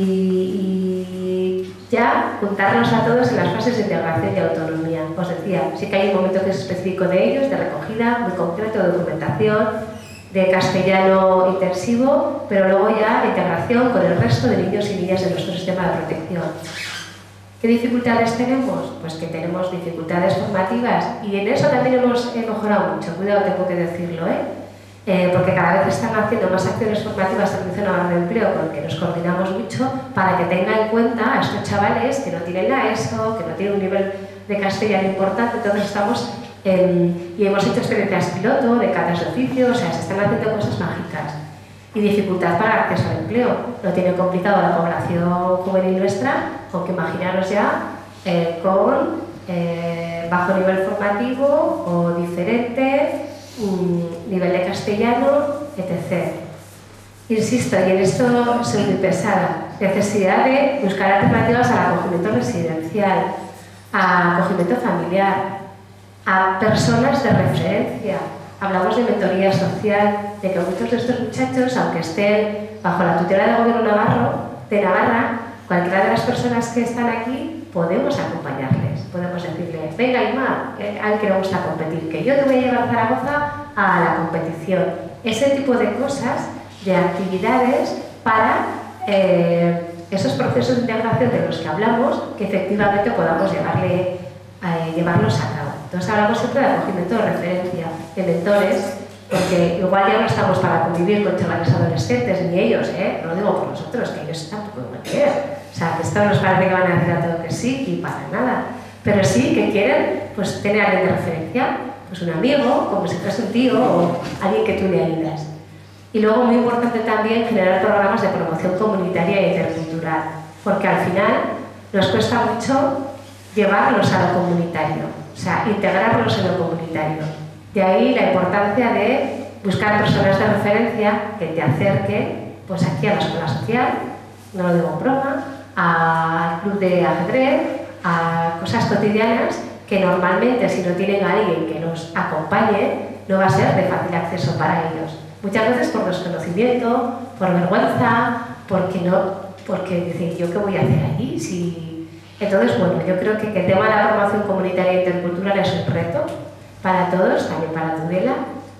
Speaker 2: y ya juntarnos a todos en las fases de integración y autonomía. Os decía, sí que hay un momento que es específico de ellos, de recogida, muy concreto, de documentación, de castellano intensivo, pero luego ya integración con el resto de niños y niñas de nuestro sistema de protección. ¿Qué dificultades tenemos? Pues que tenemos dificultades formativas y en eso también hemos mejorado mucho, cuidado, tengo que decirlo, ¿eh? Eh, porque cada vez están haciendo más acciones formativas en Servicio Navarro de Empleo con el que nos coordinamos mucho para que tenga en cuenta a estos chavales que no tienen la ESO, que no tienen un nivel de castellano importante. Entonces estamos en, y hemos hecho experiencias piloto de catas de oficio, o sea, se están haciendo cosas mágicas. Y dificultad para el acceso al empleo. Lo tiene complicado la población juvenil nuestra, aunque imaginaros ya eh, con eh, bajo nivel formativo o diferente, un nivel de castellano, etcétera. Insisto, y en esto soy muy pesada, necesidad de buscar alternativas al acogimiento residencial, a acogimiento familiar, a personas de referencia. Hablamos de mentoría social, de que muchos de estos muchachos, aunque estén bajo la tutela del gobierno navarro, de Navarra, cualquiera de las personas que están aquí podemos acompañarles, podemos decirle, venga Ima, al que le gusta competir, que yo te voy a llevar a Zaragoza a la competición. Ese tipo de cosas, de actividades para eh, esos procesos de integración de los que hablamos, que efectivamente podamos llevarle, eh, llevarlos a cabo. Entonces hablamos siempre de acogimiento de referencia, de mentores, porque igual ya no estamos para convivir con chavales adolescentes, ni ellos, ¿eh? No lo digo por nosotros, que ellos tampoco lo quieren. O sea, que esto nos parece que van a decir a todo que sí y para nada. Pero sí que quieren pues, tener a alguien de referencia, pues un amigo, como si fuese un tío o alguien que tú le ayudas. Y luego, muy importante también, generar programas de promoción comunitaria e intercultural, porque al final nos cuesta mucho llevarlos a lo comunitario, o sea, integrarlos en lo comunitario. De ahí la importancia de buscar personas de referencia que te acerquen pues, aquí a la escuela social, no lo digo en broma, al club de ajedrez, a cosas cotidianas que normalmente si no tienen a alguien que los acompañe no va a ser de fácil acceso para ellos. Muchas veces por desconocimiento, por vergüenza, porque no, porque dicen yo qué voy a hacer allí. Si... Entonces, bueno, yo creo que, que el tema de la formación comunitaria e intercultural es un reto para todos, también para Tudela.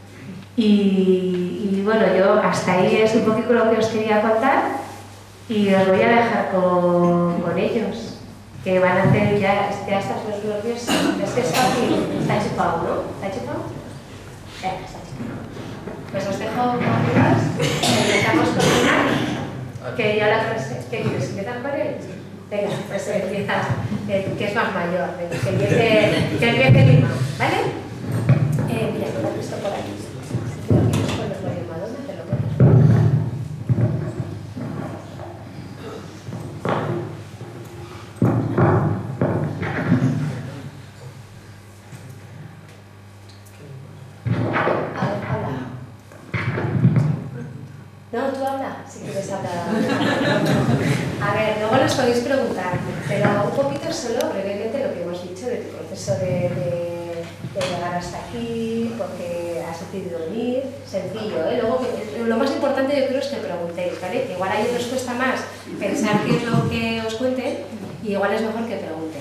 Speaker 2: Y, y bueno, yo hasta ahí es un poquito lo que os quería contar y os voy a dejar con, con ellos, que van a hacer ya, ya estas dos bloques. Es que está aquí, está chupado, ¿no? ¿Está chupado? Eh, está chupado. Pues os dejo con ellos, empezamos con una, que ya la presento. ¿Qué quieres? ¿Empiezan con él? Venga, pues empieza, eh, que es más mayor, que empiece, que empiece Lima, ¿vale? Eh, mira, lo he visto por aquí. Si lo quieres poner por el Madonna, te lo pones. No, tú habla, si quieres hablar. A ver, luego nos podéis preguntar, pero un poquito solo, brevemente, lo que hemos dicho de tu proceso de, de, de llegar hasta aquí, porque has decidido venir, sencillo, ¿eh? Luego, lo más importante yo creo es que preguntéis, ¿vale? Que igual a ellos os cuesta más pensar qué es lo que os cuenten, y igual es mejor que pregunten.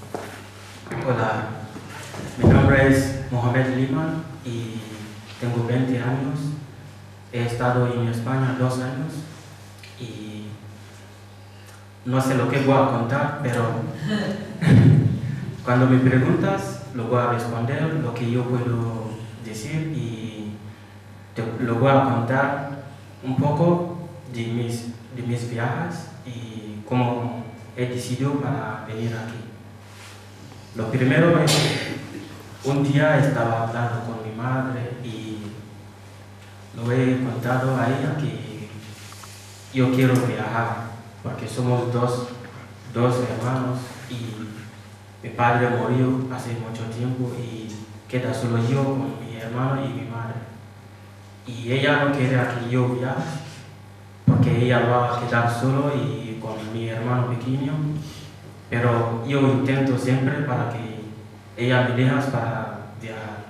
Speaker 3: Hola, mi nombre es Mohamed Lima y tengo veinte años. He estado en España dos años y no sé lo que voy a contar, pero cuando me preguntas lo voy a responder lo que yo puedo decir y te lo voy a contar un poco de mis, de mis viajes y cómo he decidido para venir aquí. Lo primero es, un día estaba hablando con mi madre y lo he contado a ella que yo quiero viajar porque somos dos, dos hermanos y mi padre murió hace mucho tiempo y queda solo yo con mi hermano y mi madre. Y ella no quiere que yo viaje porque ella va a quedar solo y con mi hermano pequeño, pero yo intento siempre para que ella me deje para viajar.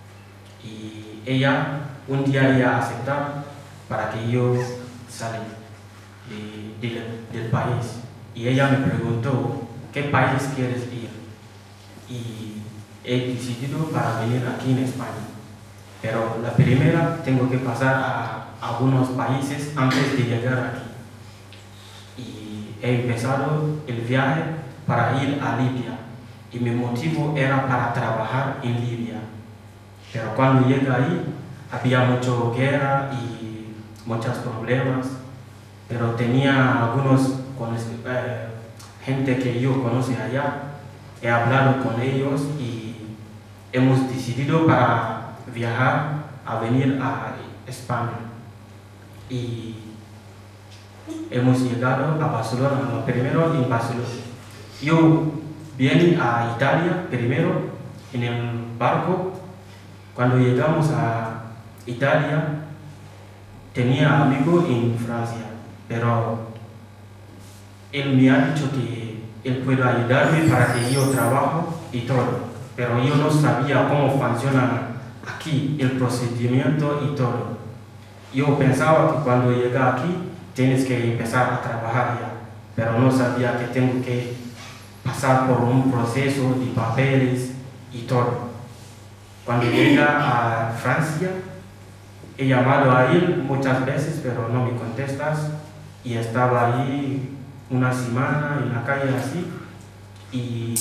Speaker 3: Y ella un día ella aceptó para que yo salga de, de, del país. Y ella me preguntó, ¿qué país quieres ir? Y he decidido para venir aquí en España. Pero la primera tengo que pasar a algunos países antes de llegar aquí. Y he empezado el viaje para ir a Libia. Y mi motivo era para trabajar en Libia. Pero cuando llegué ahí, había mucha guerra y muchos problemas, pero tenía algunos eh, gente que yo conocí allá, he hablado con ellos y hemos decidido para viajar a venir a España. Y hemos llegado a Barcelona, lo primero en Barcelona. Yo vine a Italia primero en el barco. Cuando llegamos a Italia, tenía amigos en Francia, pero él me ha dicho que él puede ayudarme para que yo trabaje y todo, pero yo no sabía cómo funciona aquí el procedimiento y todo. Yo pensaba que cuando llega aquí tienes que empezar a trabajar ya, pero no sabía que tengo que pasar por un proceso de papeles y todo. Cuando llega a Francia, he llamado a él muchas veces, pero no me contestas, y estaba ahí una semana en la calle así, y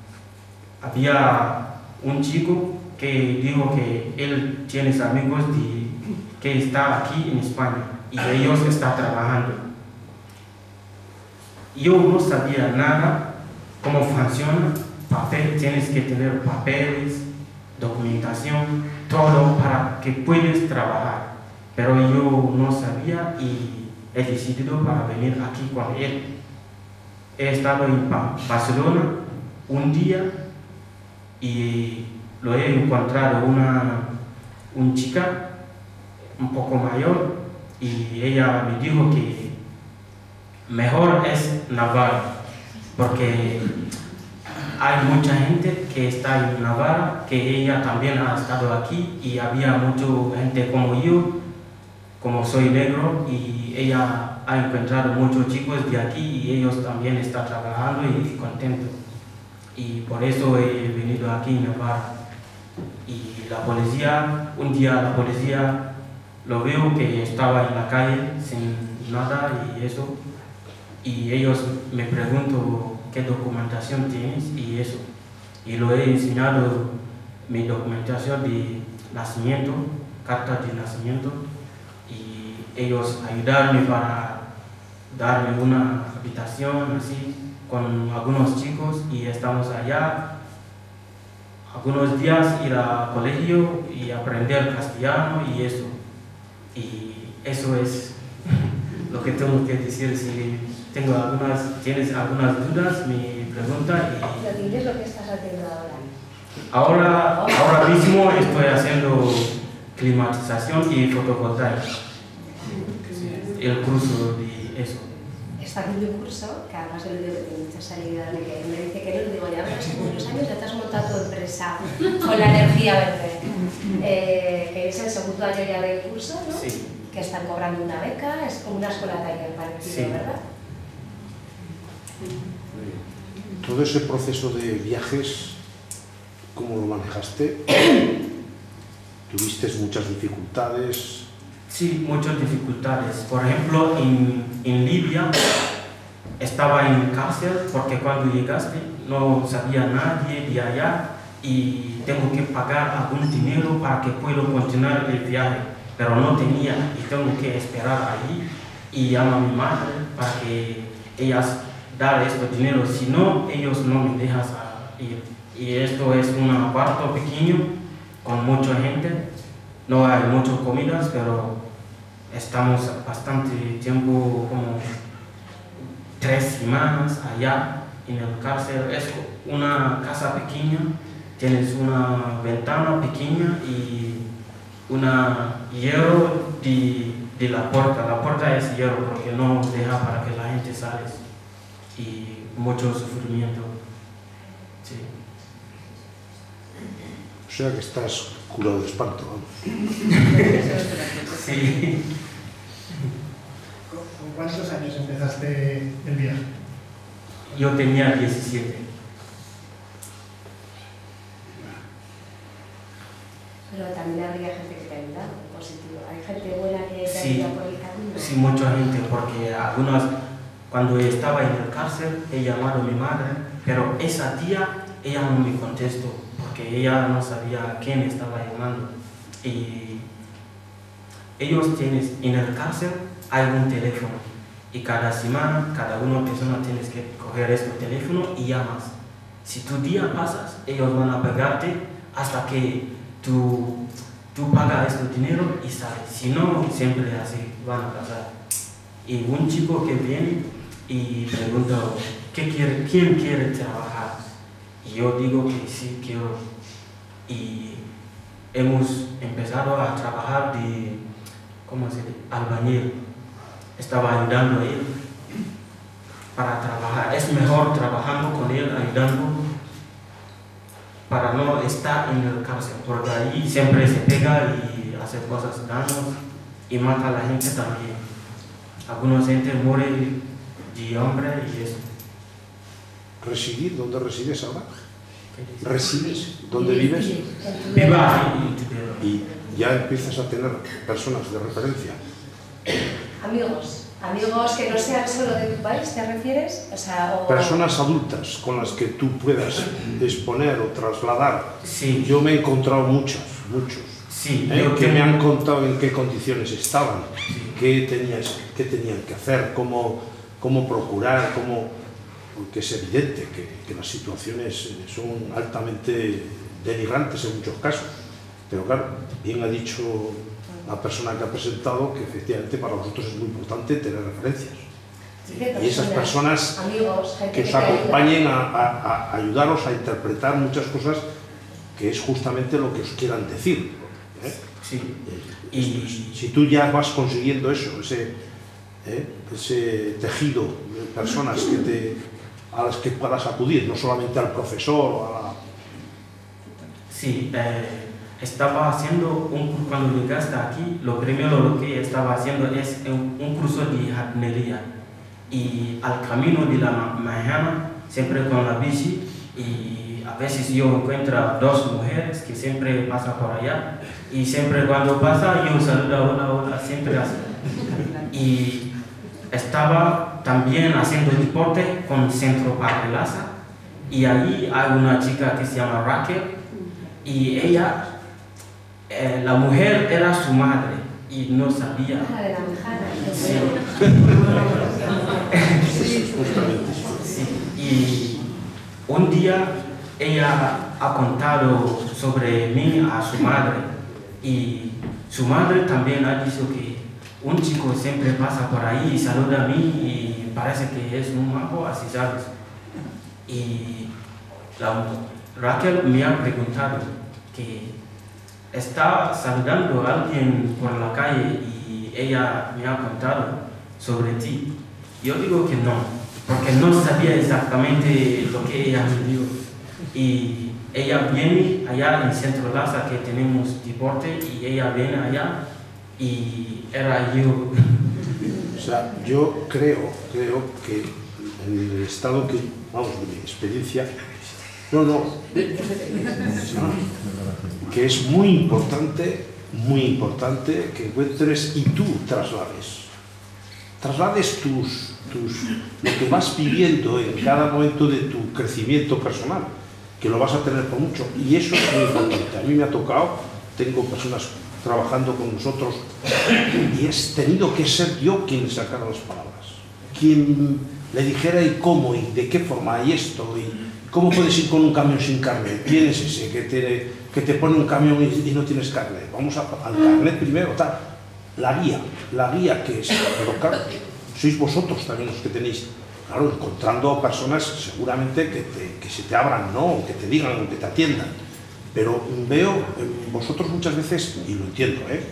Speaker 3: había un chico que dijo que él tiene amigos de, que está aquí en España, y ellos están trabajando. Yo no sabía nada cómo funciona, papel, tienes que tener papeles, documentación, todo para que puedas trabajar. Pero yo no sabía y he decidido para venir aquí con él. He estado en Barcelona un día y lo he encontrado una, una chica un poco mayor y ella me dijo que mejor es Navarra porque hay mucha gente que está en Navarra, que ella también ha estado aquí y había mucha gente como yo, como soy negro, y ella ha encontrado muchos chicos de aquí y ellos también están trabajando y contentos. Y por eso he venido aquí en Navarra. Y la policía, un día la policía lo veo que estaba en la calle sin nada y eso, y ellos me preguntan qué documentación tienes y eso, y lo he enseñado mi documentación de nacimiento, carta de nacimiento, y ellos ayudaron para darme una habitación así con algunos chicos y estamos allá algunos días ir al colegio y aprender castellano y eso, y eso es lo que tengo que decir. Si tengo algunas, tienes algunas dudas, me pregunta. Y
Speaker 2: ¿Lo tienes lo que estás haciendo ahora?
Speaker 3: Ahora, ahora mismo estoy haciendo climatización y fotovoltaica, el curso de eso.
Speaker 2: Está haciendo un curso, que además el de mucha salida de que me dice que no lo digo ya, pero hace muchos años ya te has montado tu empresa con la energía verde. Eh, que es el segundo año ya del curso, ¿no?
Speaker 3: Sí.
Speaker 2: Que están cobrando una beca, es como una escuela taller parecido,
Speaker 3: Sí.
Speaker 2: ¿verdad?
Speaker 4: Todo ese proceso de viajes, ¿cómo lo manejaste? ¿Tuviste muchas dificultades?
Speaker 3: Sí, muchas dificultades. Por ejemplo, en, en Libia estaba en cárcel porque cuando llegaste no sabía nadie de allá y tengo que pagar algún dinero para que pueda continuar el viaje, pero no tenía y tengo que esperar allí y llamo a mi madre para que ellas dar este dinero, si no ellos no me dejan ir. Y esto es un cuarto pequeño con mucha gente, no hay muchas comidas, pero estamos bastante tiempo, como tres semanas allá en el cárcel. Es una casa pequeña, tienes una ventana pequeña y una hierro de, de la puerta. La puerta es hierro porque no deja para que la gente salga y mucho sufrimiento. Sí.
Speaker 4: O sea que estás curado de espanto, ¿no?
Speaker 3: Sí.
Speaker 5: ¿Con cuántos años empezaste el viaje?
Speaker 3: Yo tenía diecisiete.
Speaker 2: Pero también habría gente que te ayuda, positivo. Hay gente buena que te
Speaker 3: Sí.
Speaker 2: ayuda por el camino.
Speaker 3: Sí, mucha gente, porque algunas, cuando estaba en el cárcel, he llamado a mi madre, pero esa día ella no me contestó, porque ella no sabía quién estaba llamando. Y ellos tienen, en el cárcel hay un teléfono, y cada semana, cada una persona tienes que coger este teléfono y llamas. Si tu día pasas, ellos van a pagarte hasta que tú, tú pagas este dinero y sales. Si no, siempre así van a pasar. Y un chico que viene y pregunta, ¿qué quiere, ¿quién quiere trabajar? Y yo digo que sí quiero. Y hemos empezado a trabajar de, ¿cómo se dice?, albañil. Estaba ayudando a él para trabajar. Es mejor trabajando con él, ayudando, para no estar en el cárcel, porque ahí siempre se pega y hace cosas daños y mata a la gente también. Algunos gente muere de hambre y eso.
Speaker 4: residir? ¿Dónde resides ahora? ¿Resides? ¿Dónde vives?
Speaker 3: Viva y
Speaker 4: Y ya empiezas a tener personas de referencia.
Speaker 2: Amigos, amigos que no sean solo de tu país, ¿te refieres? O sea, o...
Speaker 4: Personas adultas con las que tú puedas exponer o trasladar.
Speaker 3: Sí.
Speaker 4: Yo me he encontrado muchas, muchos,
Speaker 3: Sí,
Speaker 4: ¿eh?
Speaker 3: yo
Speaker 4: que
Speaker 3: tengo-
Speaker 4: me han contado en qué condiciones estaban, qué, tenías, qué tenían que hacer, cómo, cómo procurar, cómo... porque es evidente que, que las situaciones son altamente denigrantes en muchos casos. Pero claro, bien ha dicho la persona que ha presentado que efectivamente para vosotros es muy importante tener referencias. Y esas personas
Speaker 2: amigos, gente
Speaker 4: que os
Speaker 2: te ayuda.
Speaker 4: acompañen a, a- a ayudaros a interpretar muchas cosas que es justamente lo que os quieran decir. ¿eh?
Speaker 3: Sí.
Speaker 4: Eh,
Speaker 3: Y-
Speaker 4: Si tú ya vas consiguiendo eso, ese, ¿eh? ese tejido de personas que te, a las que puedas acudir, no solamente al profesor o a la...
Speaker 3: Sí, eh, estaba haciendo, un, cuando llegaste aquí, lo primero lo que estaba haciendo es un, un curso de jardinería. Y al camino de la ma- mañana, siempre con la bici, y a veces yo encuentro a dos mujeres que siempre pasan por allá, y siempre cuando pasa yo saludo, hola, hola, siempre así. Y estaba también haciendo deporte con Centro Padre Laza, y ahí hay una chica que se llama Raquel, y ella, eh, la mujer era su madre, y no sabía.
Speaker 2: Ah, de la mejana.
Speaker 3: Sí.
Speaker 4: Justamente.
Speaker 3: Sí, y un día ella ha contado sobre mí a su madre, y su madre también ha dicho que un chico siempre pasa por ahí y saluda a mí y parece que es un mago, así sabes. Y la, Raquel me ha preguntado que está saludando a alguien por la calle y ella me ha contado sobre ti. Yo digo que no, porque no sabía exactamente lo que ella me dijo. Y ella viene allá en Centro Laza, que tenemos deporte, y ella viene allá y era yo.
Speaker 4: O sea, yo creo, creo que en el estado que, vamos, de mi experiencia, no, no, que es muy importante, muy importante que encuentres y tú traslades. Traslades tus, tus, lo que vas viviendo en cada momento de tu crecimiento personal, que lo vas a tener por mucho, y eso es muy importante. A mí me ha tocado, tengo personas trabajando con nosotros, y he tenido que ser yo quien le sacara las palabras, quien le dijera y cómo, y de qué forma, y esto, y cómo puedes ir con un camión sin carnet. ¿Quién es ese que te, que te pone un camión y, y no tienes carnet? Vamos a, al carnet primero, tal. La guía, la guía que es, pero claro, sois vosotros también los que tenéis, claro, encontrando personas seguramente que, te, que se te abran, ¿no? Que te digan, que te atiendan. Pero veo en vosotros muchas veces, y lo entiendo, ¿eh?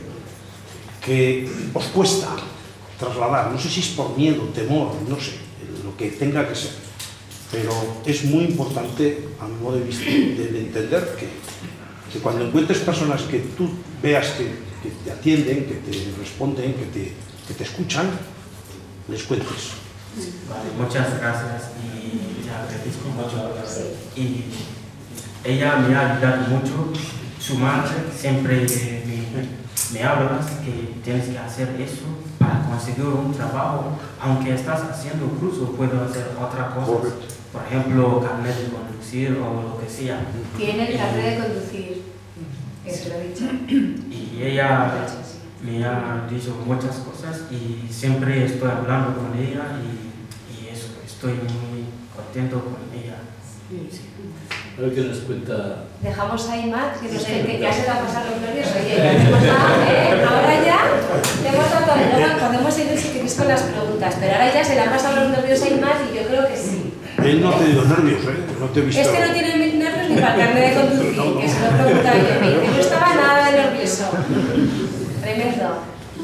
Speaker 4: que os cuesta trasladar, no sé si es por miedo, temor, no sé, lo que tenga que ser, pero es muy importante, a mi modo de vista, de entender que, que cuando encuentres personas que tú veas que, que te atienden, que te responden, que te, que te escuchan, les cuentes.
Speaker 3: Vale, muchas gracias y te agradezco mucho. Y ella me ha ayudado mucho. Su madre siempre me, me habla que tienes que hacer eso para conseguir un trabajo. Aunque estás haciendo curso, puedo hacer otra cosa.
Speaker 4: Correcto.
Speaker 3: Por ejemplo, carnet de conducir o lo que sea.
Speaker 2: Tiene el carnet de conducir, eso lo he dicho.
Speaker 3: Y ella me ha dicho muchas cosas y siempre estoy hablando con ella y, y eso, estoy muy contento con ella. Sí.
Speaker 1: A ver qué nos cuenta.
Speaker 2: Dejamos a Imad, que, nos, que ya se va a pasar los nervios. Oye, ya te hemos dado, ¿eh? Ahora ya te hemos dado todo. Luego podemos ir si queréis con las preguntas, pero ahora ya se le han pasado los nervios a Imad y yo creo que sí.
Speaker 4: Él no te dio nervios, ¿eh? No te he visto.
Speaker 2: Este no tiene nervios ni para el carnet de conducir, que se lo preguntaba yo. Me dice, no estaba nada de nervioso. Tremendo.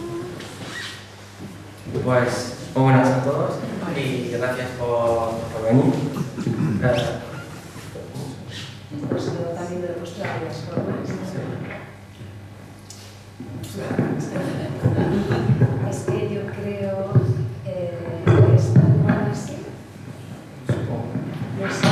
Speaker 3: Pues buenas a todos y gracias por, por venir. Gracias.
Speaker 2: Pues yo también me lo he puesto de varias formas. Es que yo creo eh, que está igual así. No sé.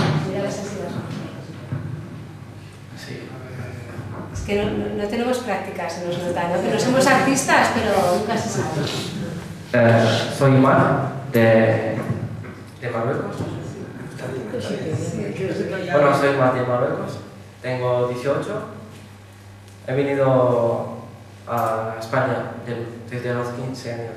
Speaker 2: que no, no, no tenemos prácticas, se nos nota, ¿no? Que no somos artistas, pero nunca se sabe.
Speaker 3: Eh, soy Mar, de, de Marruecos. Bueno, soy Mar de Marruecos, tengo dieciocho. He venido a España desde los quince años.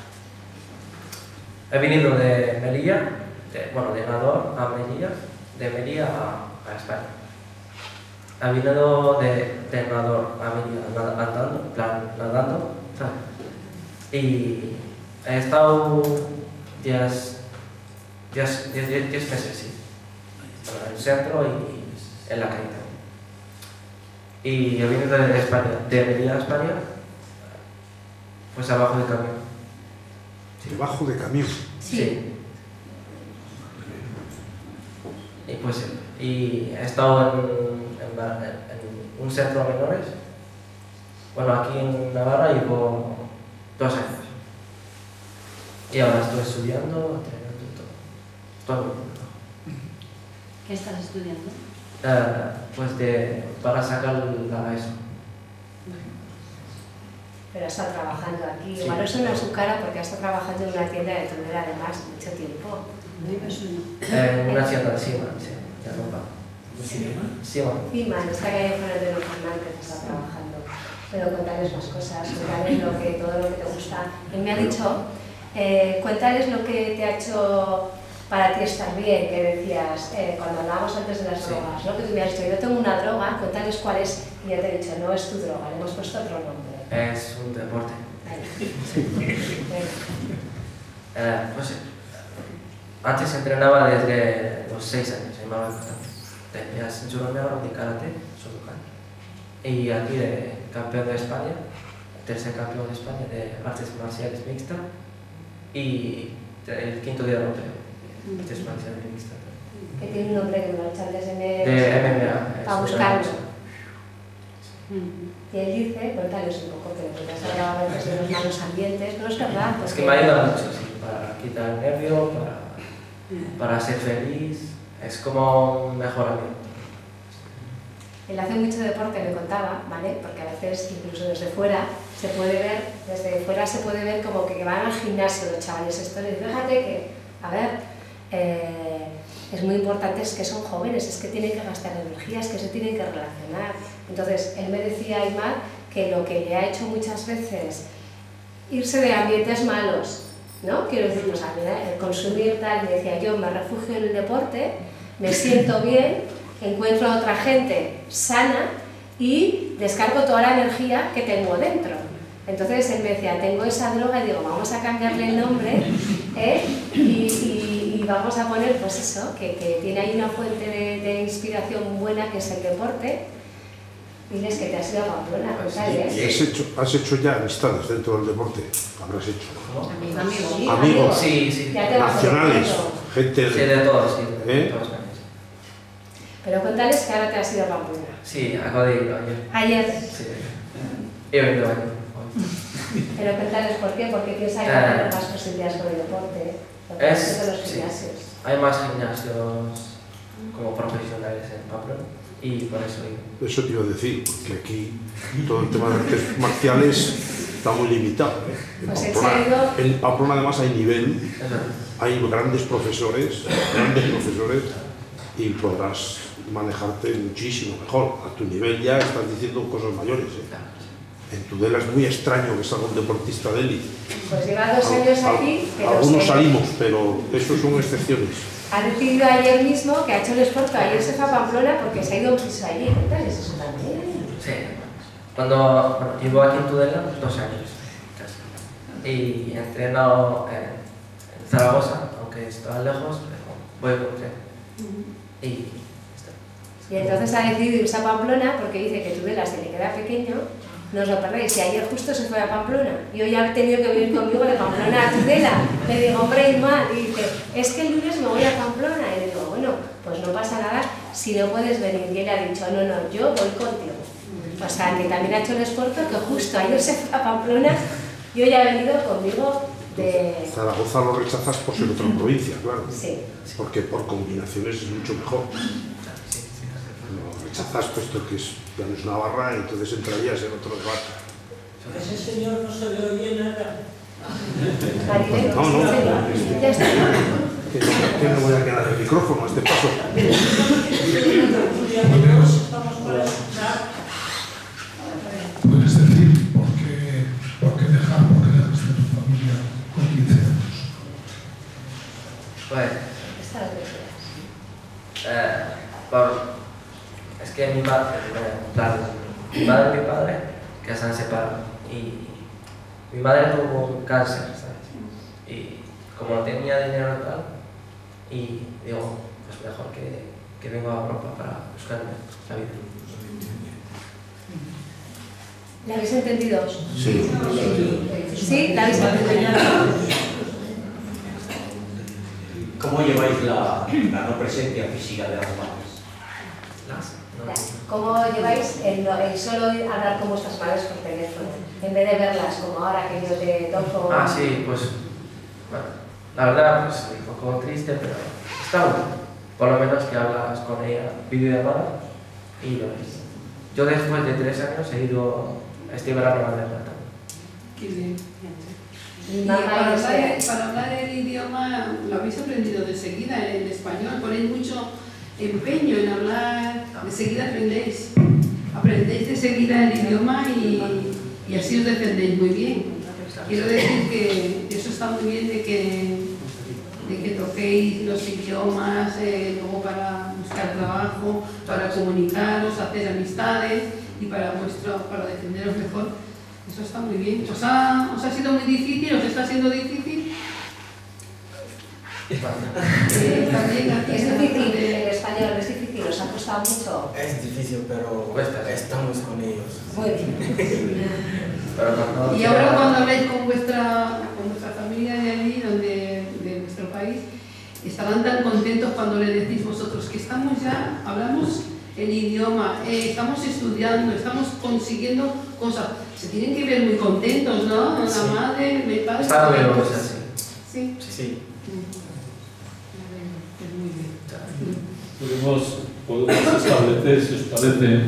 Speaker 3: He venido de Melilla, de, bueno, de Nador a Melilla, de Melilla a, a España. He venido de, de Nador a Melilla andando, en plan, nadando, ¿sabes? Y he estado diez meses, sí, en el centro y en la calle también. Y he venido de España, de Melilla a España, pues abajo del camión.
Speaker 4: Sí. ¿Debajo de camión?
Speaker 2: Sí.
Speaker 3: Sí. Y pues y he estado en, en, en un centro de menores. Bueno, aquí en Navarra llevo dos años. Y ahora estoy estudiando, entrenando y todo. Estoy muy bien.
Speaker 6: ¿Qué estás estudiando?
Speaker 3: Uh, pues de, para sacar la ESO.
Speaker 2: Pero ha estado trabajando aquí.
Speaker 3: Sí.
Speaker 2: Igual no suena su cara porque ha estado trabajando en una tienda de Tudela además mucho tiempo.
Speaker 6: No me suena.
Speaker 3: En una tienda de Sima, sí, de ropa. Sima.
Speaker 2: Encima, en esta calle Juan de los Fernández está trabajando. Pero cuéntales más cosas, cuéntales lo que, todo lo que te gusta. Él me ha dicho, eh, cuéntales lo que te ha hecho para ti estar bien, que decías eh, cuando hablábamos antes de las
Speaker 3: Sí.
Speaker 2: drogas, ¿no? Que tú me has dicho, yo tengo una droga, cuéntales cuál es, y ya te he dicho, no es tu droga, le hemos puesto otro nombre.
Speaker 3: Es un deporte.
Speaker 2: Venga.
Speaker 3: Eh, pues, antes entrenaba desde los seis años en Marruecos. Tenía cinturón negro de karate, Shotokan. Y aquí de campeón de España, tercer campeón de España de artes marciales mixtas y el quinto de europeo de artes marciales mixtas.
Speaker 2: Que tiene un nombre que me lo he hecho antes en el...
Speaker 3: De M M A.
Speaker 2: Para buscarlo.
Speaker 6: Mm.
Speaker 2: Y él dice, cuéntales un poco, que nos has hablado antes de los malos ambientes, no es verdad.
Speaker 3: Es
Speaker 2: Porque...
Speaker 3: que me ayuda mucho, sí, para quitar el nervio, para, para ser feliz. Es como un mejor amigo.
Speaker 2: Él hace mucho deporte, me contaba, ¿vale? Porque a veces, incluso desde fuera, se puede ver, desde fuera se puede ver como que van al gimnasio los chavales estos. Y fíjate que, a ver, eh, es muy importante, es que son jóvenes, es que tienen que gastar energía, es que se tienen que relacionar. Entonces, él me decía, Aymar, que lo que le ha hecho muchas veces irse de ambientes malos, ¿no? Quiero decir, pues a mí, el consumir tal, me decía, yo me refugio en el deporte, me siento bien, encuentro a otra gente sana y descargo toda la energía que tengo dentro. Entonces él me decía, tengo esa droga y digo, vamos a cambiarle el nombre, ¿eh? y, y, y vamos a poner, pues eso, que, que tiene ahí una fuente de, de inspiración buena que es el deporte. Diles que te has ido a Pamplona,
Speaker 3: Pues
Speaker 2: ¿sabes?
Speaker 3: sí.
Speaker 4: ¿Has hecho, has hecho ya amistades dentro del deporte? Habrás hecho.
Speaker 3: ¿No?
Speaker 6: Amigos.
Speaker 2: Sí,
Speaker 4: Amigos.
Speaker 3: Sí, sí.
Speaker 2: Ya te vas
Speaker 4: Nacionales,
Speaker 2: conociendo.
Speaker 4: gente
Speaker 3: Sí,
Speaker 4: de...
Speaker 3: de todos, sí, de
Speaker 4: ¿Eh?
Speaker 3: todos años.
Speaker 2: Pero cuéntales que ahora te has ido a Pamplona.
Speaker 3: Sí, acabo de ir ayer.
Speaker 2: Ayer.
Speaker 3: Sí. He venido ayer.
Speaker 2: Pero cuéntales por qué, porque piensa que
Speaker 3: Eh.
Speaker 2: va a tener más posibilidades con el deporte. Lo que
Speaker 3: Es-
Speaker 2: es de los
Speaker 3: sí.
Speaker 2: gimnasios.
Speaker 3: Hay más gimnasios como profesionales en Pamplona y por eso digo.
Speaker 4: Eso te iba a decir, porque aquí todo el tema de artes marciales está muy limitado. ¿eh? En,
Speaker 2: Pues en
Speaker 4: Pamplona,
Speaker 2: serio.
Speaker 4: en Pamplona además hay nivel,
Speaker 3: Eso.
Speaker 4: hay grandes profesores, grandes profesores, y podrás manejarte muchísimo mejor. A tu nivel ya estás diciendo cosas mayores. ¿eh?
Speaker 3: Claro.
Speaker 4: En Tudela es muy extraño que salga un deportista de élite.
Speaker 2: Pues lleva dos años
Speaker 4: Al-
Speaker 2: aquí, pero
Speaker 4: Algunos
Speaker 2: se-
Speaker 4: salimos, pero esos son excepciones.
Speaker 2: ha decidido ayer mismo que ha hecho el esfuerzo. Ayer se fue a Pamplona porque se ha ido a un piso allí. Cuéntales eso también.
Speaker 3: Sí. Cuando bueno, llevo aquí en Tudela dos años casi. Y he entrenado en, en Zaragoza, aunque está lejos, pero voy con tren. Y está.
Speaker 2: Y entonces ha decidido irse a Pamplona porque dice que Tudela se le queda pequeño. No os lo perdéis. Y ayer justo se fue a Pamplona. Y hoy ha tenido que venir conmigo de Pamplona a Tudela. Le digo, hombre, Irma, y dice, es que el lunes me voy a Pamplona. Y le digo, bueno, pues no pasa nada si no puedes venir. Y él ha dicho, no, no, yo voy contigo. O sea, que también ha hecho el esfuerzo que justo ayer se fue a Pamplona y hoy ha venido conmigo de...
Speaker 4: Zaragoza lo rechazas por ser otra provincia, claro.
Speaker 2: Sí.
Speaker 4: Porque por combinaciones es mucho mejor.
Speaker 3: Sí, sí.
Speaker 4: Lo rechazás puesto que es, ya no es Navarra, entonces entrarías en otro debate.
Speaker 7: Ese señor no se le oye nada.
Speaker 2: Maribel,
Speaker 4: No, no,
Speaker 2: ¿en serio? Ya está.
Speaker 4: que, que no voy a quedar el micrófono a este paso.
Speaker 8: Puedes decir por qué, por qué dejar, por qué dejaste tu familia con quince años.
Speaker 3: Pues,
Speaker 2: Está lo que quieras.
Speaker 3: eh, por, es que mi madre, bueno, claro, mi madre y mi padre que se han separado y mi madre tuvo cáncer, ¿sabes? Y como no tenía dinero y tal, y digo, pues mejor que, que vengo a Europa para buscarme la vida.
Speaker 2: ¿La habéis entendido?
Speaker 4: Sí.
Speaker 2: ¿Sí? ¿La habéis entendido?
Speaker 7: ¿Cómo lleváis la, la no presencia física de las madres?
Speaker 3: Las, no.
Speaker 2: ¿Cómo lleváis el, el solo hablar con vuestras madres por teléfono? En vez de verlas como ahora que yo te toco...
Speaker 3: Ah, sí, pues, bueno, la verdad, pues un poco triste, pero está bueno. Por lo menos que hablas con ella, videollamada, y lo ves. Yo después de tres años he ido este verano a verla también.
Speaker 9: Qué bien.
Speaker 2: Mi
Speaker 9: Y
Speaker 2: mamá
Speaker 9: para,
Speaker 2: y
Speaker 9: hablar,
Speaker 2: usted.
Speaker 9: para hablar el idioma lo habéis aprendido de seguida, el español, ponéis mucho empeño en hablar, de seguida aprendéis. Aprendéis de seguida el idioma y, y así os defendéis muy bien. Quiero decir que eso está muy bien de que, de que toquéis los idiomas, eh, luego para buscar trabajo, para comunicaros, hacer amistades y para, vuestro, para defenderos mejor. Eso está muy bien. ¿Os ha, os ha sido muy difícil? ¿Os está siendo difícil? Eh, también aquí
Speaker 2: Es
Speaker 9: en
Speaker 2: difícil,
Speaker 9: de-
Speaker 2: el español es difícil, os ha costado mucho.
Speaker 3: Es difícil, pero cuesta, estamos con ellos.
Speaker 2: Muy bien.
Speaker 3: Pero cuando
Speaker 9: Y ahora cuando habláis con vuestra, con vuestra familia de allí, donde, de vuestro país, estarán tan contentos cuando le decís vosotros que estamos ya, hablamos el idioma, eh, estamos estudiando, estamos consiguiendo cosas. Se tienen que ver muy contentos, ¿no? La
Speaker 3: Sí.
Speaker 9: madre, mi padre.
Speaker 3: Está bien, o sea, sí.
Speaker 9: Sí.
Speaker 3: Sí, sí.
Speaker 9: Pues muy bien.
Speaker 1: Podemos, podemos establecer, si os parece,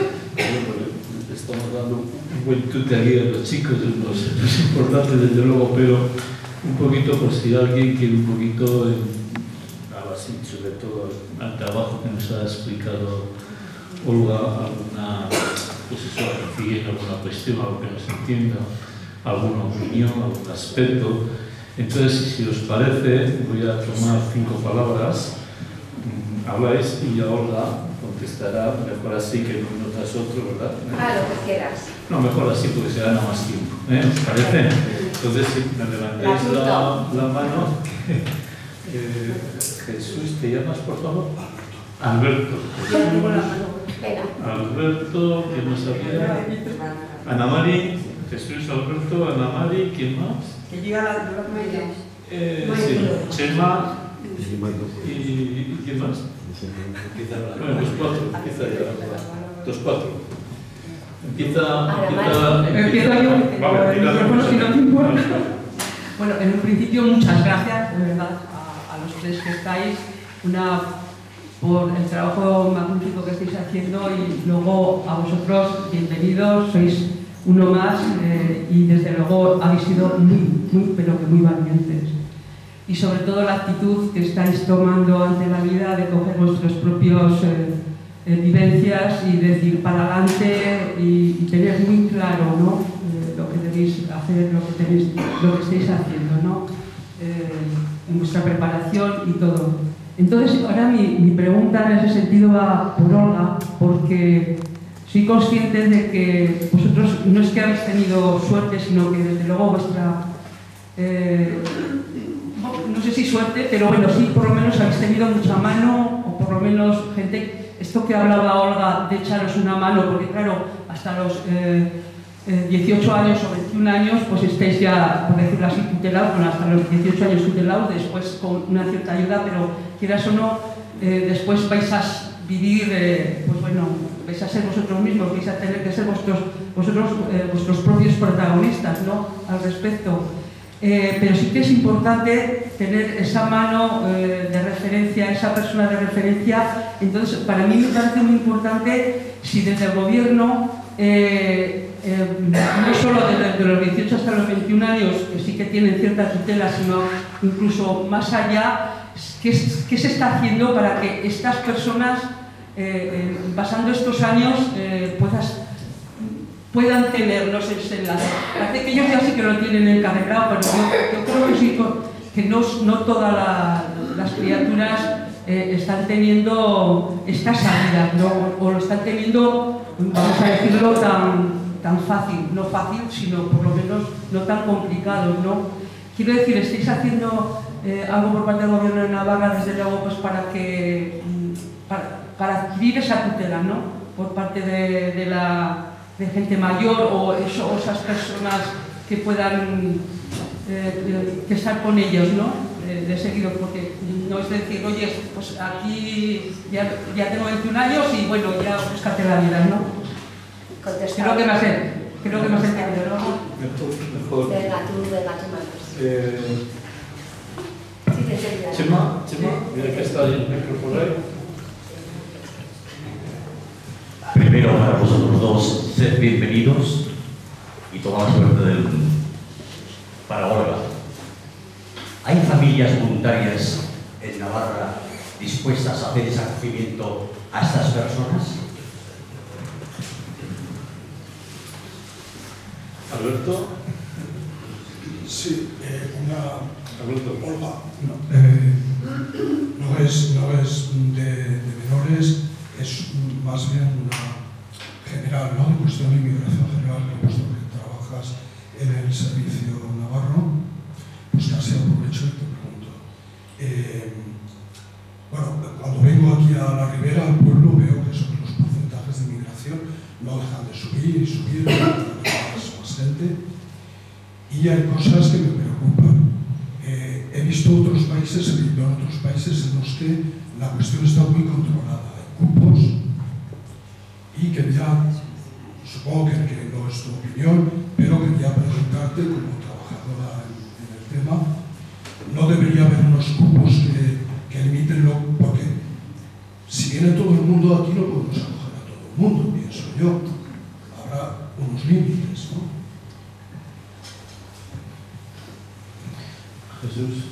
Speaker 1: estamos dando un buen tute aquí a los chicos, es lo es importante desde luego, pero un poquito por si alguien quiere un poquito, eh, algo así, sobre todo al trabajo que nos ha explicado Olga, alguna, pues eso, recibir alguna cuestión, algo que no se entienda, alguna opinión, algún aspecto. Entonces, si os parece, voy a tomar cinco palabras, mm, habláis y ya Olga contestará, mejor así que no notas otro, ¿verdad?
Speaker 2: Ah, lo que quieras.
Speaker 1: No, mejor así porque se gana más tiempo, ¿eh? ¿Os parece? Entonces, si me levantáis la, la mano, eh, Jesús, ¿te llamas, por favor? Alberto.
Speaker 2: Venga.
Speaker 1: Alberto, ¿quién más había? Ana Mari, Jesús, Alberto, Ana Mari, ¿quién más?
Speaker 10: Que llega la mañana.
Speaker 1: Eh, sí, Chema y, y ¿quién más? Bueno, pues cuatro, empieza ya. Los cuatro. Empieza, empieza,
Speaker 10: Empiezo yo,
Speaker 1: Vale,
Speaker 10: el
Speaker 1: dígame.
Speaker 10: micrófono si no te importa. Bueno, en un principio muchas gracias, de verdad, a, a los tres que estáis, una por el trabajo magnífico que estáis haciendo y luego a vosotros, bienvenidos, sois uno más eh, y desde luego habéis sido muy, muy, pero que muy valientes. Y sobre todo la actitud que estáis tomando ante la vida de coger vuestros propios eh, eh, vivencias y decir para adelante y, y tener muy claro, ¿no? eh, lo que debéis hacer, lo que, tenéis, lo que estáis haciendo, ¿no? eh, en vuestra preparación y todo. Entonces, ahora mi, mi pregunta en ese sentido va por Olga, porque soy consciente de que vosotros no es que habéis tenido suerte, sino que desde luego vuestra... Eh, no sé si suerte, pero bueno, sí, por lo menos habéis tenido mucha mano, o por lo menos gente, esto que hablaba Olga de echaros una mano, porque claro, hasta los eh, eh, dieciocho años o veintiún años, pues estáis ya, por decirlo así, tutelados, bueno, hasta los dieciocho años tutelados, después con una cierta ayuda, pero quieras o no, eh, después vais a vivir, eh, pues bueno, vais a ser vosotros mismos, vais a tener que ser vosotros, vosotros eh, vuestros propios protagonistas, ¿no?, al respecto. eh, pero sí que es importante tener esa mano eh, de referencia, esa persona de referencia. Entonces, para mí me parece muy importante si desde el gobierno, eh, eh, no solo desde los dieciocho hasta los veintiún años, que sí que tienen cierta tutela, sino incluso más allá, ¿qué, qué se está haciendo para que estas personas, eh, eh, pasando estos años, eh, puedas, puedan tener los enlaces? Parece que ellos ya sí que lo tienen encarregado, pero yo, yo creo que sí, que no, no todas la, las criaturas eh, están teniendo esta salida, ¿no? O lo están teniendo, vamos a decirlo, tan, tan fácil, no fácil, sino por lo menos no tan complicado, ¿no? Quiero decir, ¿estáis haciendo eh, algo por parte del gobierno de Navarra, desde luego, pues para que para, para adquirir esa tutela, ¿no? Por parte de, de la de gente mayor o, eso, o esas personas que puedan eh, que estar con ellos, ¿no? Eh, de seguido, porque no es decir, oye, pues aquí ya, ya tengo veintiún años y bueno, ya búscate la vida, ¿no? Creo que me has creo que me has entendido, ¿no?
Speaker 2: Venga, tú, venga, tú, Marcos.
Speaker 1: Eh,
Speaker 2: Sí, te entiendo.
Speaker 1: Chema, Chema, mira que está ahí el micrófono ahí.
Speaker 7: Primero, para vosotros dos, sed bienvenidos y toda la suerte del mundo. Para Olga, ¿hay familias voluntarias en Navarra dispuestas a hacer ese acogimiento a estas personas?
Speaker 1: Alberto.
Speaker 8: Sí, eh, una...
Speaker 1: Alberto.
Speaker 8: Olga, no, eh, no es, no es de, de menores, es más bien una general, ¿no? De cuestión de inmigración general, puesto que trabajas en el servicio navarro, pues casi aprovecho y te pregunto. Eh, bueno, cuando vengo aquí a la Ribera, al pueblo, veo que son los porcentajes de inmigración no dejan de subir y subir, más, más gente, y hay cosas que me preocupan. Eh, he visto otros países, he vivido en otros países en los que la cuestión está muy controlada. Hay cupos y quería, supongo que, que no es tu opinión, pero quería preguntarte, como trabajadora en, en el tema, ¿no debería haber unos cupos que, que limiten lo, porque si viene todo el mundo aquí no podemos acoger a todo el mundo, pienso yo. Habrá unos límites, ¿no?
Speaker 1: Jesús.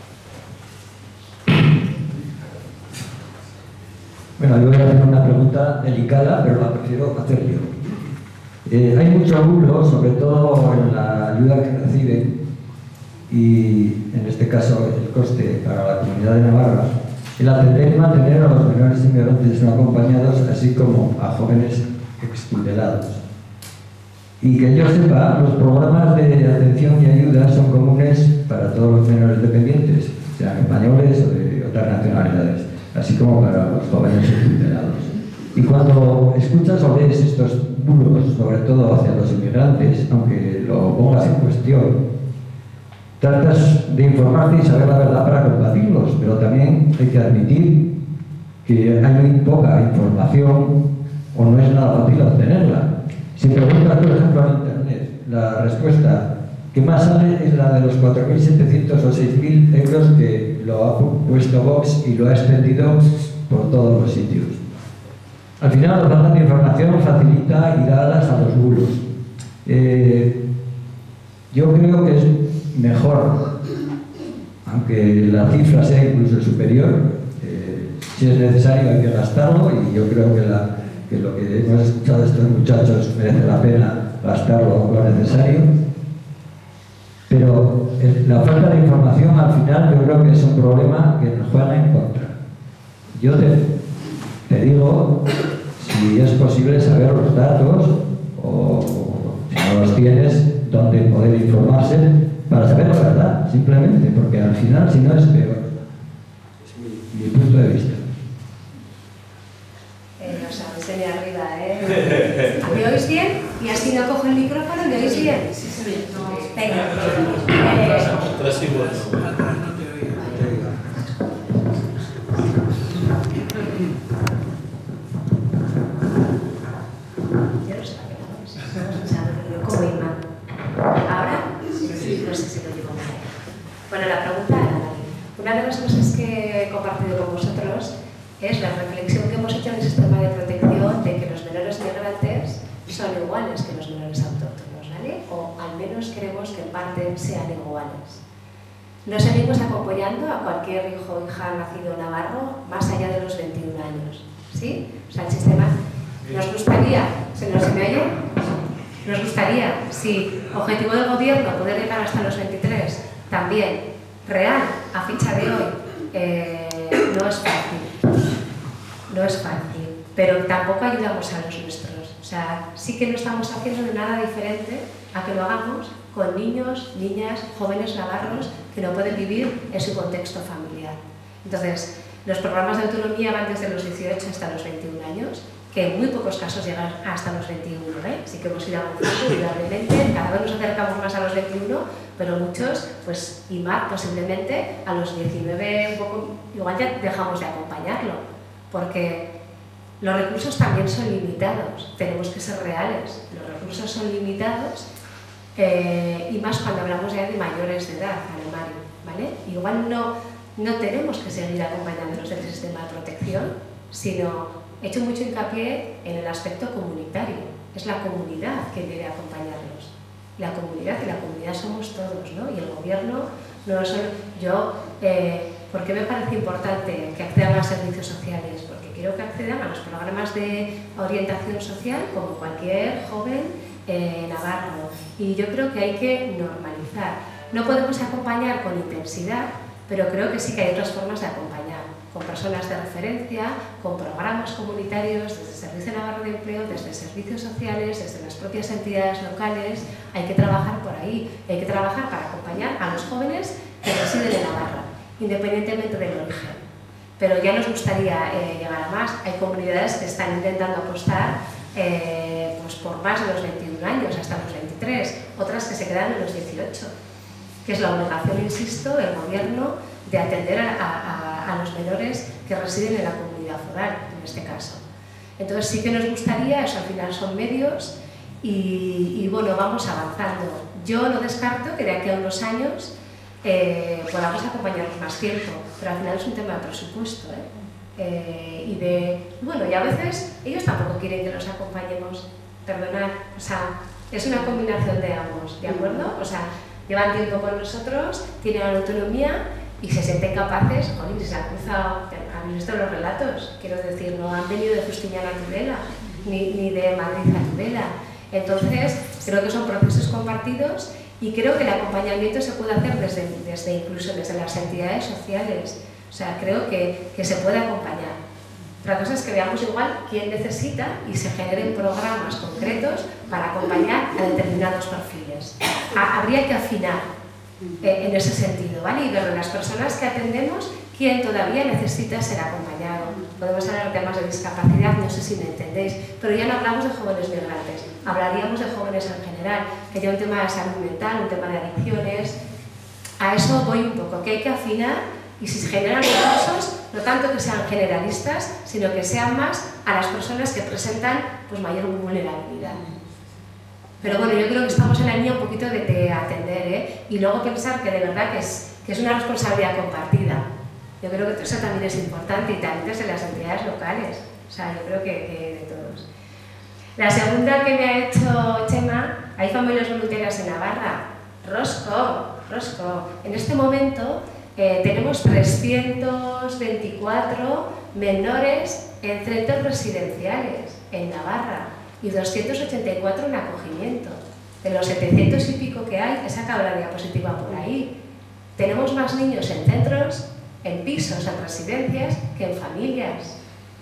Speaker 11: Bueno, yo voy a hacer una pregunta delicada, pero la prefiero hacer yo. Eh, hay mucho bulo, sobre todo en la ayuda que reciben, y en este caso el coste para la Comunidad de Navarra, el atender y mantener a los menores inmigrantes no acompañados, así como a jóvenes extutelados. Y que yo sepa, los programas de atención y ayuda son comunes para todos los menores dependientes, sean españoles o de otras nacionalidades, así como para los jóvenes extutelados. Y cuando escuchas o lees estos bulos, sobre todo hacia los inmigrantes, aunque lo pongas en cuestión, tratas de informarte y saber la verdad para combatirlos, pero también hay que admitir que hay muy poca información o no es nada fácil obtenerla. Si preguntas, por ejemplo, en internet, la respuesta que más sale es la de los cuatro mil setecientos o seis mil euros que lo ha puesto Vox y lo ha extendido por todos los sitios. Al final, la falta de información facilita ir alas a los bulos. Eh, yo creo que es mejor, aunque la cifra sea incluso superior, eh, si es necesario hay que gastarlo, y yo creo que, la, que lo que hemos escuchado de estos muchachos merece la pena gastarlo lo necesario. Pero eh, la falta de información al final yo creo que es un problema que nos juega en contra. Yo te, te digo, si es posible saber los datos, o si no los tienes, dónde poder informarse para saber la verdad, simplemente, porque al final si no es peor. Es mi, mi punto de vista.
Speaker 2: Eh, o sea, me enseñé arriba, ¿eh? ¿Me oís bien? Y así no cojo el micrófono, ¿me oís bien? Sí, sí, bien. Venga. Eh,
Speaker 1: Tres iguales.
Speaker 2: Yo no sé para qué estamos escuchando, pero yo como imán. ¿Ahora? Sí. No sé si lo llevo mal. que he compartido con vosotros es la reflexión que hemos hecho en el sistema de protección de que los menores migrantes son iguales que los menores autóctonos, ¿vale? O al menos queremos que en parte sean iguales. Nos seguimos acompañando a cualquier hijo o hija nacido navarro más allá de los veintiún años, ¿sí? O sea, el sistema nos gustaría, ¿se nos me oye? Nos gustaría, sí, objetivo del gobierno, poder llegar hasta los veintitrés, también, real, a fecha de hoy, eh, no es fácil, no es fácil, pero tampoco ayudamos a los nuestros, o sea, sí que no estamos haciendo nada diferente a que lo hagamos con niños, niñas, jóvenes navarros que no pueden vivir en su contexto familiar. Entonces, los programas de autonomía van desde los dieciocho hasta los veintiún años, que en muy pocos casos llegan hasta los veintiuno, ¿eh? Sí que hemos ido avanzando indudablemente, cada vez nos acercamos más a los veintiuno, pero muchos, pues, y más posiblemente, a los diecinueve, un poco, igual ya dejamos de acompañarlo, porque los recursos también son limitados, tenemos que ser reales, los recursos son limitados, eh, y más cuando hablamos ya de mayores de edad, Mario, ¿vale? Igual no, no tenemos que seguir acompañándolos del sistema de protección, sino he hecho mucho hincapié en el aspecto comunitario. Es la comunidad quien debe acompañarlos. La comunidad, y la comunidad somos todos, ¿no? Y el gobierno no solo... Yo, eh, ¿por qué me parece importante que accedan a los servicios sociales? Porque quiero que accedan a los programas de orientación social como cualquier joven eh, navarro. Y yo creo que hay que normalizar. No podemos acompañar con intensidad, pero creo que sí que hay otras formas de acompañar, con personas de referencia, con programas comunitarios, desde el Servicio Navarro de Empleo, desde servicios sociales, desde las propias entidades locales. Hay que trabajar por ahí, hay que trabajar para acompañar a los jóvenes que residen en Navarra, independientemente del origen. Pero ya nos gustaría eh, llegar a más. Hay comunidades que están intentando apostar eh, pues por más de los veintiún años, hasta los veintitrés, otras que se quedan en los dieciocho, que es la obligación, insisto, del gobierno de atender a, a, a los menores que residen en la comunidad foral, en este caso. Entonces sí que nos gustaría, eso al final son medios, y, y bueno, vamos avanzando. Yo no descarto que de aquí a unos años eh, podamos acompañarnos más tiempo, pero al final es un tema de presupuesto, ¿eh? Eh, y de, bueno, y a veces ellos tampoco quieren que los acompañemos, perdonad, o sea, es una combinación de ambos, ¿de acuerdo? O sea, llevan tiempo con nosotros, tienen autonomía y se sienten capaces, joder, se han cruzado, han visto los relatos, quiero decir, no han venido de Justiniana a Tudela, ni, ni de Madrid a Tudela. Entonces, creo que son procesos compartidos y creo que el acompañamiento se puede hacer desde, desde incluso desde las entidades sociales. O sea, creo que, que se puede acompañar. Otra cosa es que veamos igual quién necesita y se generen programas concretos para acompañar a determinados perfiles. Ha, habría que afinar eh, en ese sentido, ¿vale? Y ver de las personas que atendemos quién todavía necesita ser acompañado. Podemos hablar de temas de discapacidad, no sé si me entendéis, pero ya no hablamos de jóvenes migrantes, hablaríamos de jóvenes en general, que ya un tema de salud mental, un tema de adicciones. A eso voy un poco, que hay que afinar. Y si se generan recursos, no tanto que sean generalistas, sino que sean más a las personas que presentan pues, mayor vulnerabilidad. Pero bueno, yo creo que estamos en la línea un poquito de, de atender, ¿eh? Y luego pensar que de verdad que es, que es una responsabilidad compartida. Yo creo que eso también es importante y también desde las entidades locales. O sea, yo creo que, que de todos. La segunda que me ha hecho Chema, hay familias voluntarias en Navarra. Rosco, Rosco. En este momento... Eh, tenemos trescientos veinticuatro menores en centros residenciales en Navarra y doscientos ochenta y cuatro en acogimiento. De los setecientos y pico que hay, he sacado la diapositiva por ahí. Tenemos más niños en centros, en pisos, en residencias, que en familias.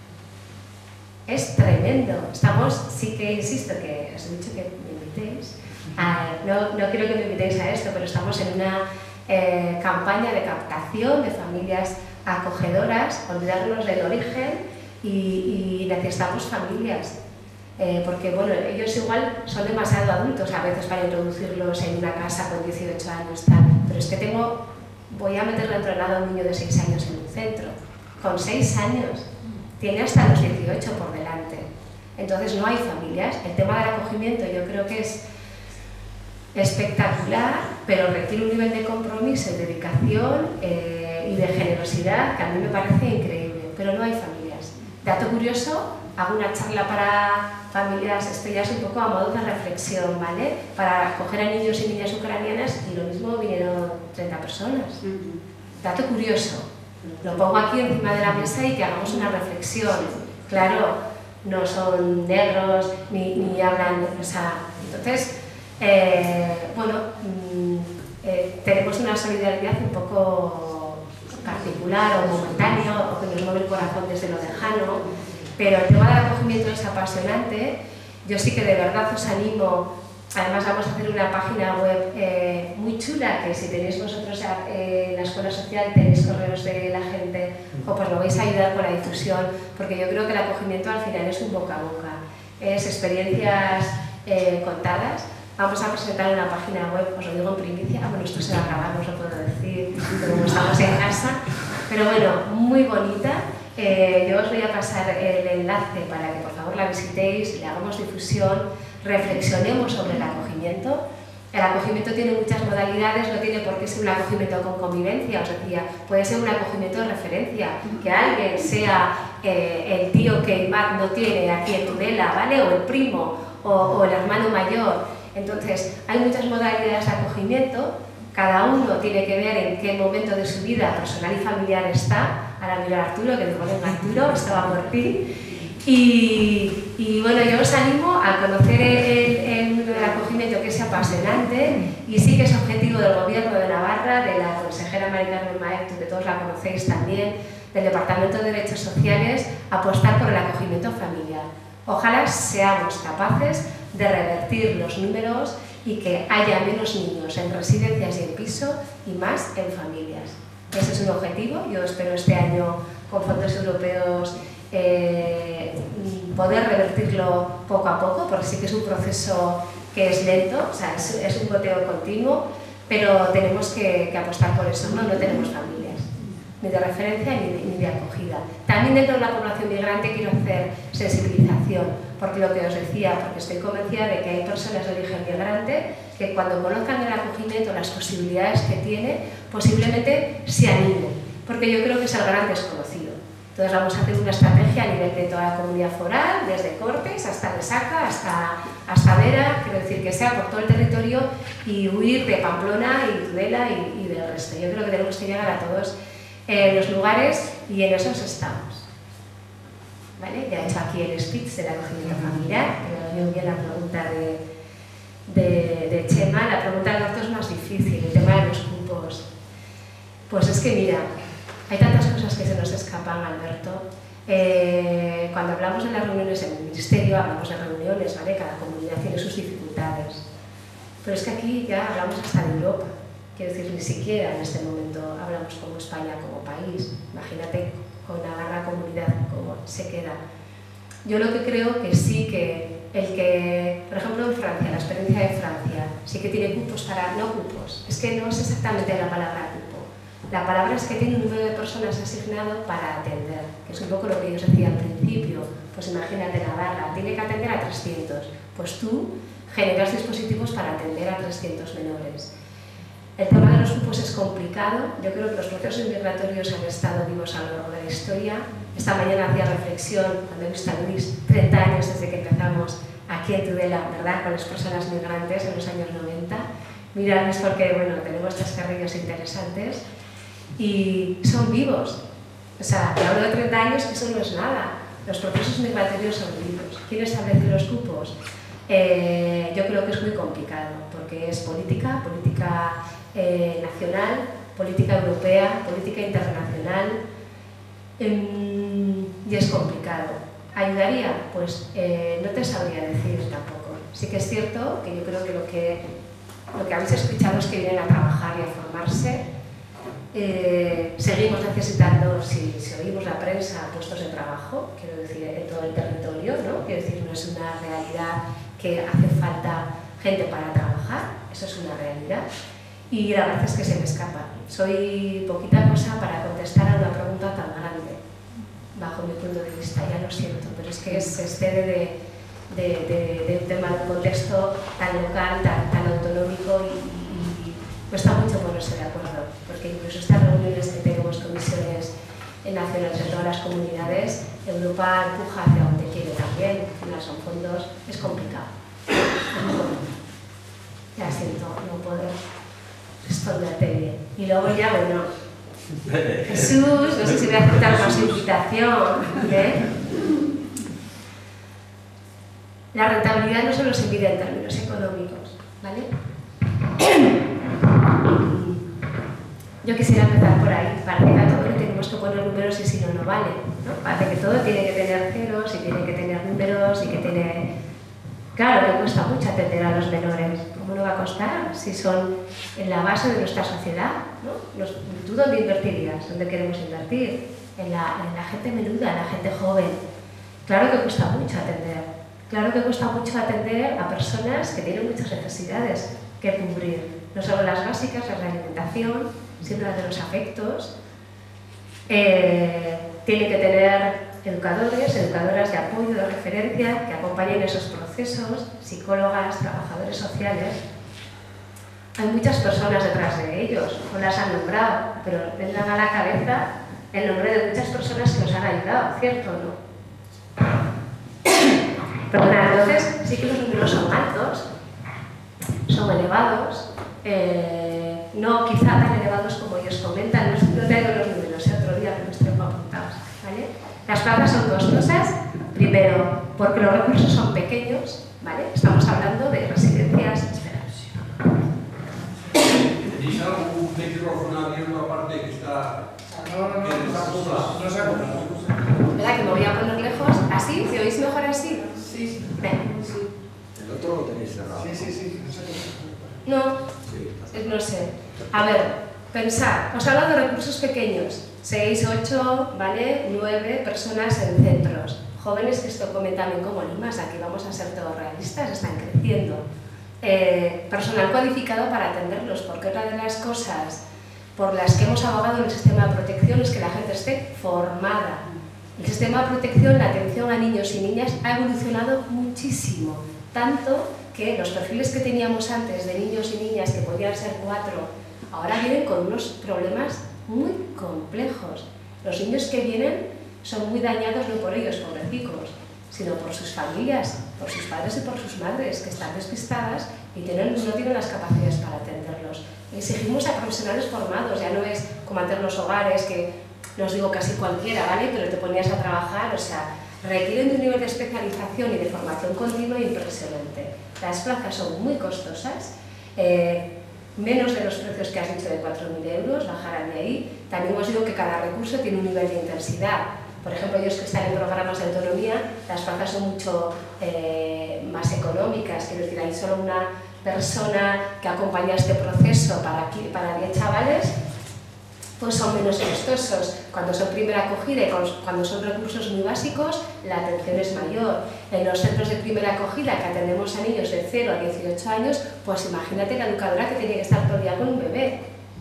Speaker 2: Es tremendo. Estamos, sí que insisto, que os he dicho que me invitéis. A, no, no quiero que me invitéis a esto, pero estamos en una... Eh, campaña de captación de familias acogedoras, olvidarnos del origen y, y necesitamos familias, eh, porque bueno, ellos igual son demasiado adultos a veces para introducirlos en una casa con dieciocho años, tal, pero es que tengo, voy a meter dentro de nada a un niño de seis años en un centro, con seis años, tiene hasta los dieciocho por delante, entonces no hay familias. El tema del acogimiento yo creo que es espectacular, pero requiere un nivel de compromiso y dedicación eh, de, y de generosidad que a mí me parece increíble, pero no hay familias. Dato curioso, hago una charla para familias, esto ya es un poco a modo de reflexión, ¿vale? Para coger a niños y niñas ucranianas y lo mismo vinieron treinta personas. Dato curioso, lo pongo aquí encima de la mesa y que hagamos una reflexión. Claro, no son negros ni, ni hablan, o sea, entonces, eh, bueno, mmm, eh, tenemos una solidaridad un poco particular o momentánea o que nos mueve el corazón desde lo lejano, pero el tema del acogimiento es apasionante. Yo sí que de verdad os animo, además vamos a hacer una página web eh, muy chula, que si tenéis vosotros eh, en la escuela social, tenéis correos de la gente, o pues lo vais a ayudar con la difusión, porque yo creo que el acogimiento al final es un boca a boca, es experiencias eh, contadas. Vamos a presentar una página web, os lo digo en primicia, bueno, esto se va a grabar, no os lo puedo decir, pero como estamos en casa, pero bueno, muy bonita. Eh, yo os voy a pasar el enlace para que por favor la visitéis, le hagamos difusión, reflexionemos sobre el acogimiento. El acogimiento tiene muchas modalidades, no tiene por qué ser un acogimiento con convivencia, os decía, puede ser un acogimiento de referencia, que alguien sea eh, el tío que Iván no tiene aquí en Tudela, ¿vale? O el primo, o, o el hermano mayor. Entonces, hay muchas modalidades de acogimiento, cada uno tiene que ver en qué momento de su vida personal y familiar está. Ahora mira a Arturo, que digo, venga Arturo, estaba por ti. Y, y bueno, yo os animo a conocer el, el mundo del acogimiento, que es apasionante y sí que es objetivo del Gobierno de Navarra, de la consejera Mari Carmen Maeztu, que todos la conocéis también, del Departamento de Derechos Sociales, apostar por el acogimiento familiar. Ojalá seamos capaces de revertir los números y que haya menos niños en residencias y en piso y más en familias. Ese es un objetivo. Yo espero este año con fondos europeos eh, poder revertirlo poco a poco, porque sí que es un proceso que es lento, o sea, es, es un goteo continuo, pero tenemos que, que apostar por eso, ¿no? No tenemos familias, ni de referencia ni de, ni de acogida. También dentro de la población migrante quiero hacer sensibilización, porque lo que os decía, porque estoy convencida de que hay personas de origen migrante que cuando conozcan el acogimiento, las posibilidades que tiene, posiblemente se animen, porque yo creo que es el gran desconocido. Entonces vamos a hacer una estrategia a nivel de toda la comunidad foral, desde Cortes hasta Resaca, hasta, hasta Vera, quiero decir que sea por todo el territorio y huir de Pamplona y Tudela y, y del resto. Yo creo que tenemos que llegar a todos eh, los lugares y en esos estamos. ¿Vale? Ya he hecho aquí el speech del acogimiento familiar, que me dio bien la pregunta de, de, de Chema. La pregunta del doctor es más difícil, el tema de los cupos. Pues es que mira, hay tantas cosas que se nos escapan, Alberto. Eh, cuando hablamos de las reuniones en el Ministerio, hablamos de reuniones, ¿vale? Cada comunidad tiene sus dificultades. Pero es que aquí ya hablamos hasta de Europa. Quiero decir, ni siquiera en este momento hablamos como España, como país. Imagínate con Navarra comunidad cómo se queda. Yo lo que creo que sí que el que, por ejemplo en Francia, la experiencia de Francia, sí que tiene cupos para, no cupos, es que no es exactamente la palabra cupo. La palabra es que tiene un número de personas asignado para atender, que es un poco lo que yo os decía al principio. Pues imagínate Navarra, tiene que atender a trescientos, pues tú generas dispositivos para atender a trescientos menores. El tema de los cupos es complicado. Yo creo que los procesos migratorios han estado vivos a lo largo de la historia. Esta mañana hacía reflexión, cuando he visto a Luis, treinta años desde que empezamos aquí en Tudela, ¿verdad?, con las personas migrantes en los años noventa. Miradles porque, bueno, tenemos chascarrillos interesantes y son vivos. O sea, te hablo de treinta años, que eso no es nada. Los procesos migratorios son vivos. ¿Quién establece los cupos? Eh, yo creo que es muy complicado, porque es política, política eh, nacional, política europea, política internacional, eh, y es complicado. ¿Ayudaría? Pues eh, no te sabría decir tampoco. Sí que es cierto que yo creo que lo que, lo que habéis escuchado es que vienen a trabajar y a formarse. Eh, seguimos necesitando, si, si oímos la prensa, puestos de trabajo, quiero decir, en todo el territorio, ¿no? Quiero decir, no es una realidad que hace falta gente para trabajar, eso es una realidad. Y la verdad es que se me escapa. Soy poquita cosa para contestar a una pregunta tan grande, bajo mi punto de vista, ya lo siento, pero es que se excede de, de, de, de un tema, de un contexto tan local, tan, tan autonómico y, y, y cuesta mucho ponerse de acuerdo, porque incluso estas reuniones que tenemos nación entre todas las comunidades, Europa empuja hacia donde quiere también, al final son fondos, es complicado. Ya siento no poder responderte bien. Y luego ya, bueno, Jesús, no sé si voy a aceptar más invitación, ¿eh? La rentabilidad no solo se mide en términos económicos, ¿vale? Yo quisiera empezar por ahí. Parece que a todo le tenemos que poner números y si no, no vale, ¿no? Parece que todo tiene que tener ceros y tiene que tener números y que tiene... Claro que cuesta mucho atender a los menores. ¿Cómo no va a costar si son en la base de nuestra sociedad, ¿no? Los, ¿tú dónde invertirías? ¿Dónde queremos invertir? En la, en la gente menuda, en la gente joven. Claro que cuesta mucho atender. Claro que cuesta mucho atender a personas que tienen muchas necesidades que cubrir. No solo las básicas, las de alimentación, sino las de los afectos. Eh, tiene que tener educadores, educadoras de apoyo, de referencia, que acompañen esos procesos, psicólogas, trabajadores sociales. Hay muchas personas detrás de ellos, no las han nombrado, pero vendrán a la cabeza el nombre de muchas personas que nos han ayudado, ¿cierto o no? Perdona, entonces sí que los números son altos, son elevados, eh, no quizá tan elevados como ellos comentan, no, no traigo los números, ¿eh? Otro día que los tengo apuntados, ¿vale? Las plazas son costosas, primero porque los recursos son pequeños, ¿vale? Estamos hablando de residencias. Espera.
Speaker 4: ¿Tenéis algún micrófono abierto aparte que está...
Speaker 5: No, no, no, no, no se ha comprado.
Speaker 2: ¿Verdad que me voy a poner lejos? ¿Así? ¿Me oís mejor así?
Speaker 5: Sí.
Speaker 2: Ven.
Speaker 5: Sí.
Speaker 4: El otro lo tenéis cerrado.
Speaker 5: Sí, sí, sí. No sé.
Speaker 2: No,
Speaker 4: Sí.
Speaker 2: no sé. A ver, pensad, os hablo de recursos pequeños. seis, ocho, ¿vale? nueve personas en centros. Jóvenes que esto comentan como Limas, aquí vamos a ser todos realistas, están creciendo. Eh, personal cualificado para atenderlos, porque otra de las cosas por las que hemos abogado en el sistema de protección es que la gente esté formada. El sistema de protección, la atención a niños y niñas ha evolucionado muchísimo, tanto que los perfiles que teníamos antes de niños y niñas, que podían ser cuatro, ahora vienen con unos problemas muy complejos. Los niños que vienen son muy dañados no por ellos, pobrecicos, sino por sus familias, por sus padres y por sus madres, que están despistadas y tienen, no tienen las capacidades para atenderlos. Exigimos a profesionales formados, ya no es como antes los hogares, que no os digo casi cualquiera, ¿vale? Pero te ponías a trabajar, o sea, requieren de un nivel de especialización y de formación continua impresionante. Las plazas son muy costosas, eh, menos de los precios que has dicho de cuatro mil euros, bajarán de ahí. También os digo que cada recurso tiene un nivel de intensidad. Por ejemplo, ellos que están en programas de autonomía, las plazas son mucho eh, más económicas, quiero decir, hay solo una persona que acompaña este proceso para, para diez chavales, pues son menos costosos. Cuando son primera acogida y cuando son recursos muy básicos, la atención es mayor. En los centros de primera acogida, que atendemos a niños de cero a dieciocho años, pues imagínate la educadora que tiene que estar todo el día con un bebé.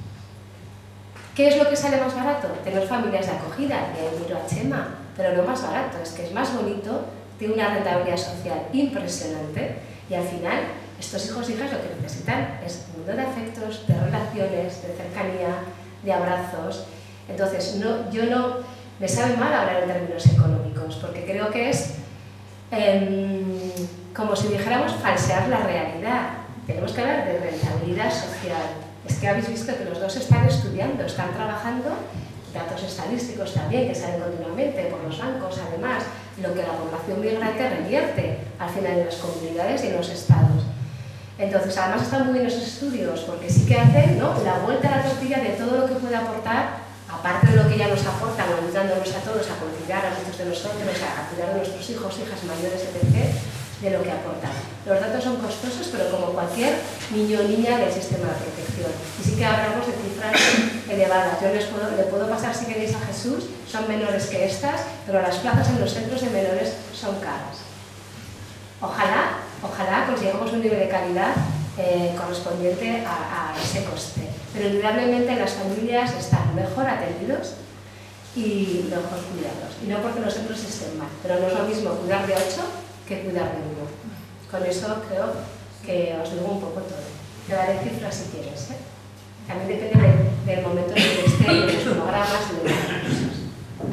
Speaker 2: ¿Qué es lo que sale más barato? Tener familias de acogida, y ahí miro a Chema, pero lo más barato es que es más bonito, tiene una rentabilidad social impresionante y al final estos hijos e hijas lo que necesitan es un mundo de afectos, de relaciones, de cercanía, de abrazos. Entonces, no, yo no me sabe mal hablar en términos económicos, porque creo que es eh, como si dijéramos falsear la realidad. Tenemos que hablar de rentabilidad social. Es que habéis visto que los dos están estudiando, están trabajando, datos estadísticos también que salen continuamente por los bancos, además, lo que la población migrante revierte al final en las comunidades y en los estados. Entonces, además están muy bien esos estudios, porque sí que hacen, ¿no?, la vuelta a la tortilla de todo lo que puede aportar, aparte de lo que ya nos aportan, ayudándonos a todos a conciliar a muchos de nosotros, a cuidar de nuestros hijos, hijas mayores, etcétera, de lo que aportan. Los datos son costosos, pero como cualquier niño o niña del sistema de protección. Y sí que hablamos de cifras elevadas. Yo les puedo, le puedo pasar, si queréis, a Jesús, son menores que estas, pero las plazas en los centros de menores son caras. Ojalá, ojalá consigamos un nivel de calidad eh, correspondiente a, a ese coste. Pero indudablemente las familias están mejor atendidos y mejor cuidados. Y no porque los centros estén mal, pero no es lo mismo cuidar de ocho que cuidar de uno. Con eso creo que os digo un poco todo. Te daré cifras si quieres, ¿eh? También depende de, del momento en el que esté, de los programas y de los recursos.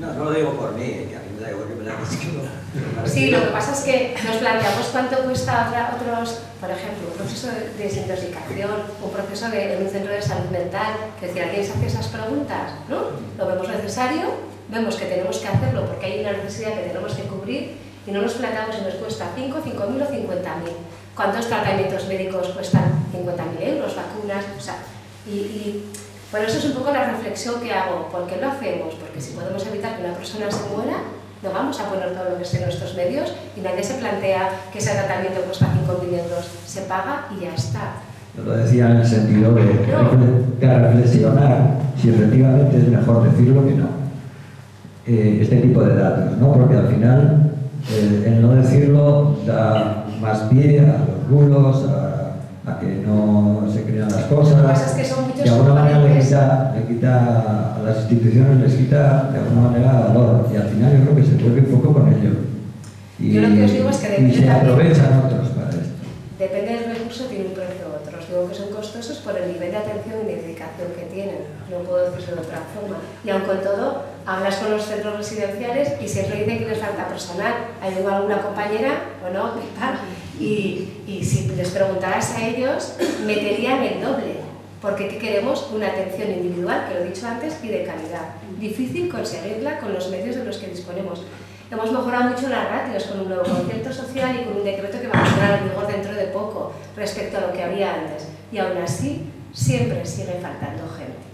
Speaker 11: No, no lo digo por mí, que a mí me da igual que me la escribo.
Speaker 2: Sí, lo que pasa es que nos planteamos cuánto cuesta otra, otros, por ejemplo, un proceso de desintoxicación, un proceso de, en un centro de salud mental, que decir, alguien se hace esas preguntas, ¿no? Lo vemos necesario, vemos que tenemos que hacerlo porque hay una necesidad que tenemos que cubrir y no nos planteamos si nos cuesta cinco, cinco mil o cincuenta mil. ¿Cuántos tratamientos médicos cuestan cincuenta mil euros, vacunas? O sea, y, y bueno, eso es un poco la reflexión que hago. ¿Por qué lo hacemos? Porque si podemos evitar que una persona se muera, no vamos a poner todo lo que esté en nuestros medios y nadie se plantea que ese tratamiento cuesta cinco mil euros, se paga y ya está.
Speaker 11: Yo lo decía en el sentido de, de reflexionar si efectivamente es mejor decirlo que no. Eh, este tipo de datos, ¿no? Porque al final eh, el no decirlo da más pie a los bulos, a, a que no se crean las cosas.
Speaker 2: Lo que pasa es que son muchos
Speaker 11: de alguna manera le
Speaker 2: componentes.
Speaker 11: quita, le quita a las instituciones, les quita de alguna manera valor y al final yo creo que se vuelve un poco con ello. Y,
Speaker 2: Yo lo que os digo es que
Speaker 11: y
Speaker 2: depende
Speaker 11: se
Speaker 2: también-
Speaker 11: aprovechan otros para esto.
Speaker 2: Depende del recurso, tiene un precio u otro. Os digo que son costosos por el nivel de atención y de dedicación que tienen. No puedo decirlo de otra forma. Y aun con todo, hablas con los centros residenciales y siempre dicen que les falta personal. Hay alguna compañera, o no, y, y si les preguntaras a ellos, meterían el doble. Porque ¿qué queremos? Una atención individual, que lo he dicho antes, y de calidad. Difícil conseguirla con los medios de los que disponemos. Hemos mejorado mucho las ratios con un nuevo concepto social y con un decreto que va a entrar en vigor dentro de poco respecto a lo que había antes. Y aún así, siempre sigue faltando gente.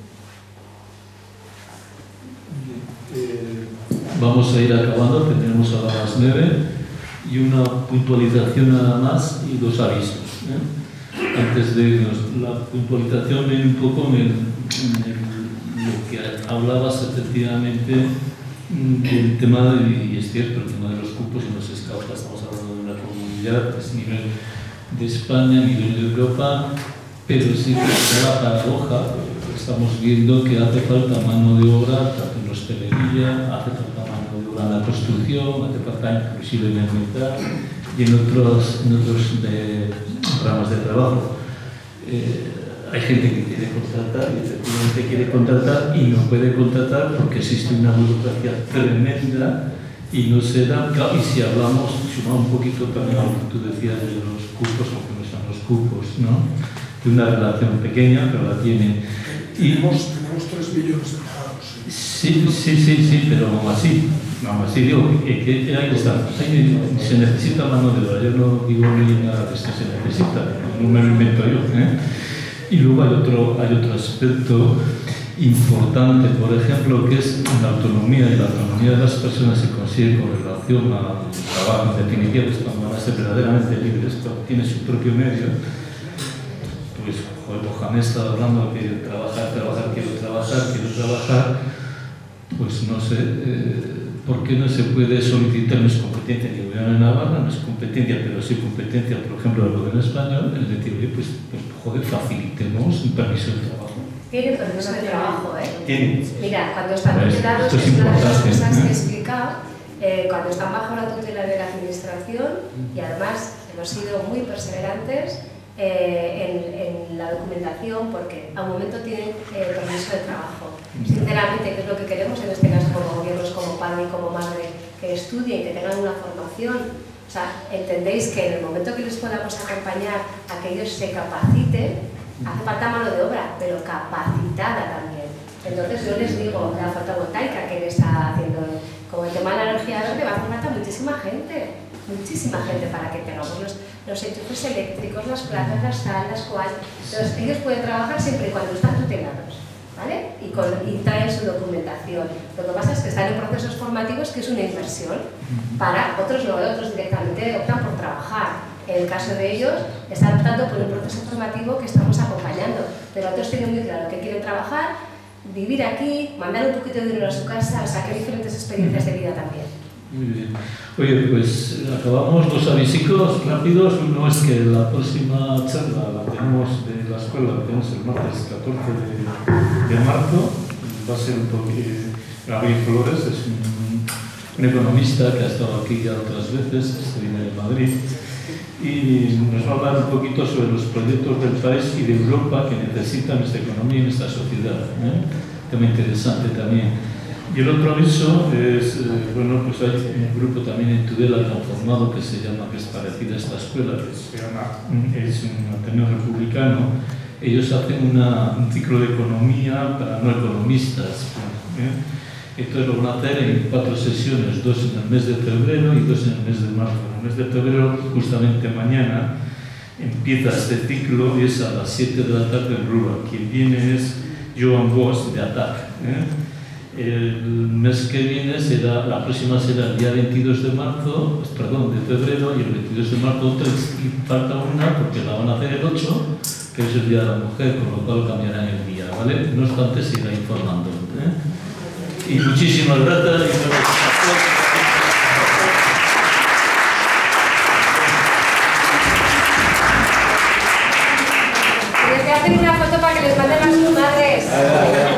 Speaker 1: Eh, vamos a ir acabando, que tenemos ahora las nueve, y una puntualización nada más y dos avisos. ¿eh? Antes de irnos, la puntualización viene un poco en, el, en el, lo que hablabas efectivamente del tema, de, y es cierto, el tema de los cupos y nos escapa, estamos hablando de una comunidad que es a nivel de España, a nivel de Europa, pero sí que está la paradoja. Estamos viendo que hace falta mano de obra tanto en la hostelería, hace falta mano de obra en la construcción, hace falta inclusive en el metal y en otros, en otros de, ramas de trabajo. Eh, hay gente que quiere contratar y efectivamente quiere contratar y no puede contratar porque existe una burocracia tremenda y no se da. Y si hablamos, sumamos un poquito también a lo que tú decías de los cupos, aunque no son los cupos, ¿no? De una relación pequeña, pero la tienen. Y,
Speaker 8: tenemos, tenemos tres millones de parados.
Speaker 1: Sí, sí, sí, sí, pero aún así, aún así digo que, que, que ahí está, ahí se necesita mano de obra. Yo no digo ni nada de esto, se necesita, no me lo invento yo. ¿eh? Y luego hay otro, hay otro aspecto importante, por ejemplo, que es la autonomía, y la autonomía de las personas se consigue con relación al trabajo. En definitiva, pues, cuando van a ser verdaderamente libres, cuando tiene su propio medio, pues, joder, Mohamed está hablando de que trabajar, trabajar, quiero trabajar, quiero trabajar, pues no sé, eh, ¿por qué no se puede solicitar? No es competencia ni gobierno de Navarra, no es competencia, pero sí competencia, por ejemplo, del gobierno español, el decir, oye, pues, pues joder, facilitemos un permiso de trabajo.
Speaker 2: Tiene permiso de trabajo, ¿eh?
Speaker 1: Tiene.
Speaker 2: Mira, cuando están
Speaker 1: Pues,
Speaker 2: tutelados,
Speaker 1: esto es
Speaker 2: es una de las
Speaker 1: importante,
Speaker 2: cosas que he
Speaker 1: ¿eh?
Speaker 2: explicado, eh, cuando están bajo la tutela de la administración, y además hemos sido muy perseverantes eh, en, en la documentación, porque a un momento tienen eh, permiso de trabajo. Sinceramente, que es lo que queremos en este caso como gobiernos, como padre y como madre, que estudien, que tengan una formación. O sea, entendéis que en el momento que les podamos acompañar a que ellos se capaciten, hace falta mano de obra, pero capacitada también. Entonces yo les digo, la fotovoltaica que le está haciendo, como el tema de la energía verde, va a hacer falta muchísima gente, muchísima gente para que tengamos los, los enchufes eléctricos, las placas, las salas, las cuales. Entonces ellos pueden trabajar siempre y cuando están tutelados, ¿vale? Y, con, y traen su documentación. Lo que pasa es que están en procesos formativos que es una inversión. Para otros no, otros directamente optan por trabajar. En el caso de ellos, están optando por un proceso formativo que estamos acompañando, pero otros tienen muy claro que quieren trabajar, vivir aquí, mandar un poquito de dinero a su casa, o sea, que hay diferentes experiencias de vida también.
Speaker 1: Muy bien. Oye, pues acabamos los avisicos rápidos. Uno es que la próxima charla la tenemos de la escuela, la tenemos el martes catorce de, de marzo. Va a ser un poquito... Gabriel Flores es un, un economista que ha estado aquí ya otras veces, este viene de Madrid, y nos va a hablar un poquito sobre los proyectos del país y de Europa que necesitan nuestra economía y nuestra sociedad. ¿eh? Tema interesante también. Y el otro aviso es, eh, bueno, pues hay un grupo también en Tudela conformado que se llama, que es parecida a esta escuela, que se llama, es un Ateneo Republicano. Ellos hacen una, un ciclo de economía para no economistas. ¿eh? Entonces lo van a hacer en cuatro sesiones, dos en el mes de febrero y dos en el mes de marzo. En el mes de febrero, justamente mañana, empieza este ciclo y es a las siete de la tarde en Rúa. Quien viene es Joan Bosch de A T A C. ¿eh? El mes que viene será, la próxima será el día veintidós de marzo, perdón, de febrero, y el veintidós de marzo otra, y falta una porque la van a hacer el ocho, que es el Día de la Mujer, con lo cual cambiarán el día, ¿vale? No obstante, se irá informando. ¿eh? Y muchísimas gracias. Y
Speaker 2: les voy a hacer una foto para que les manden a sus madres.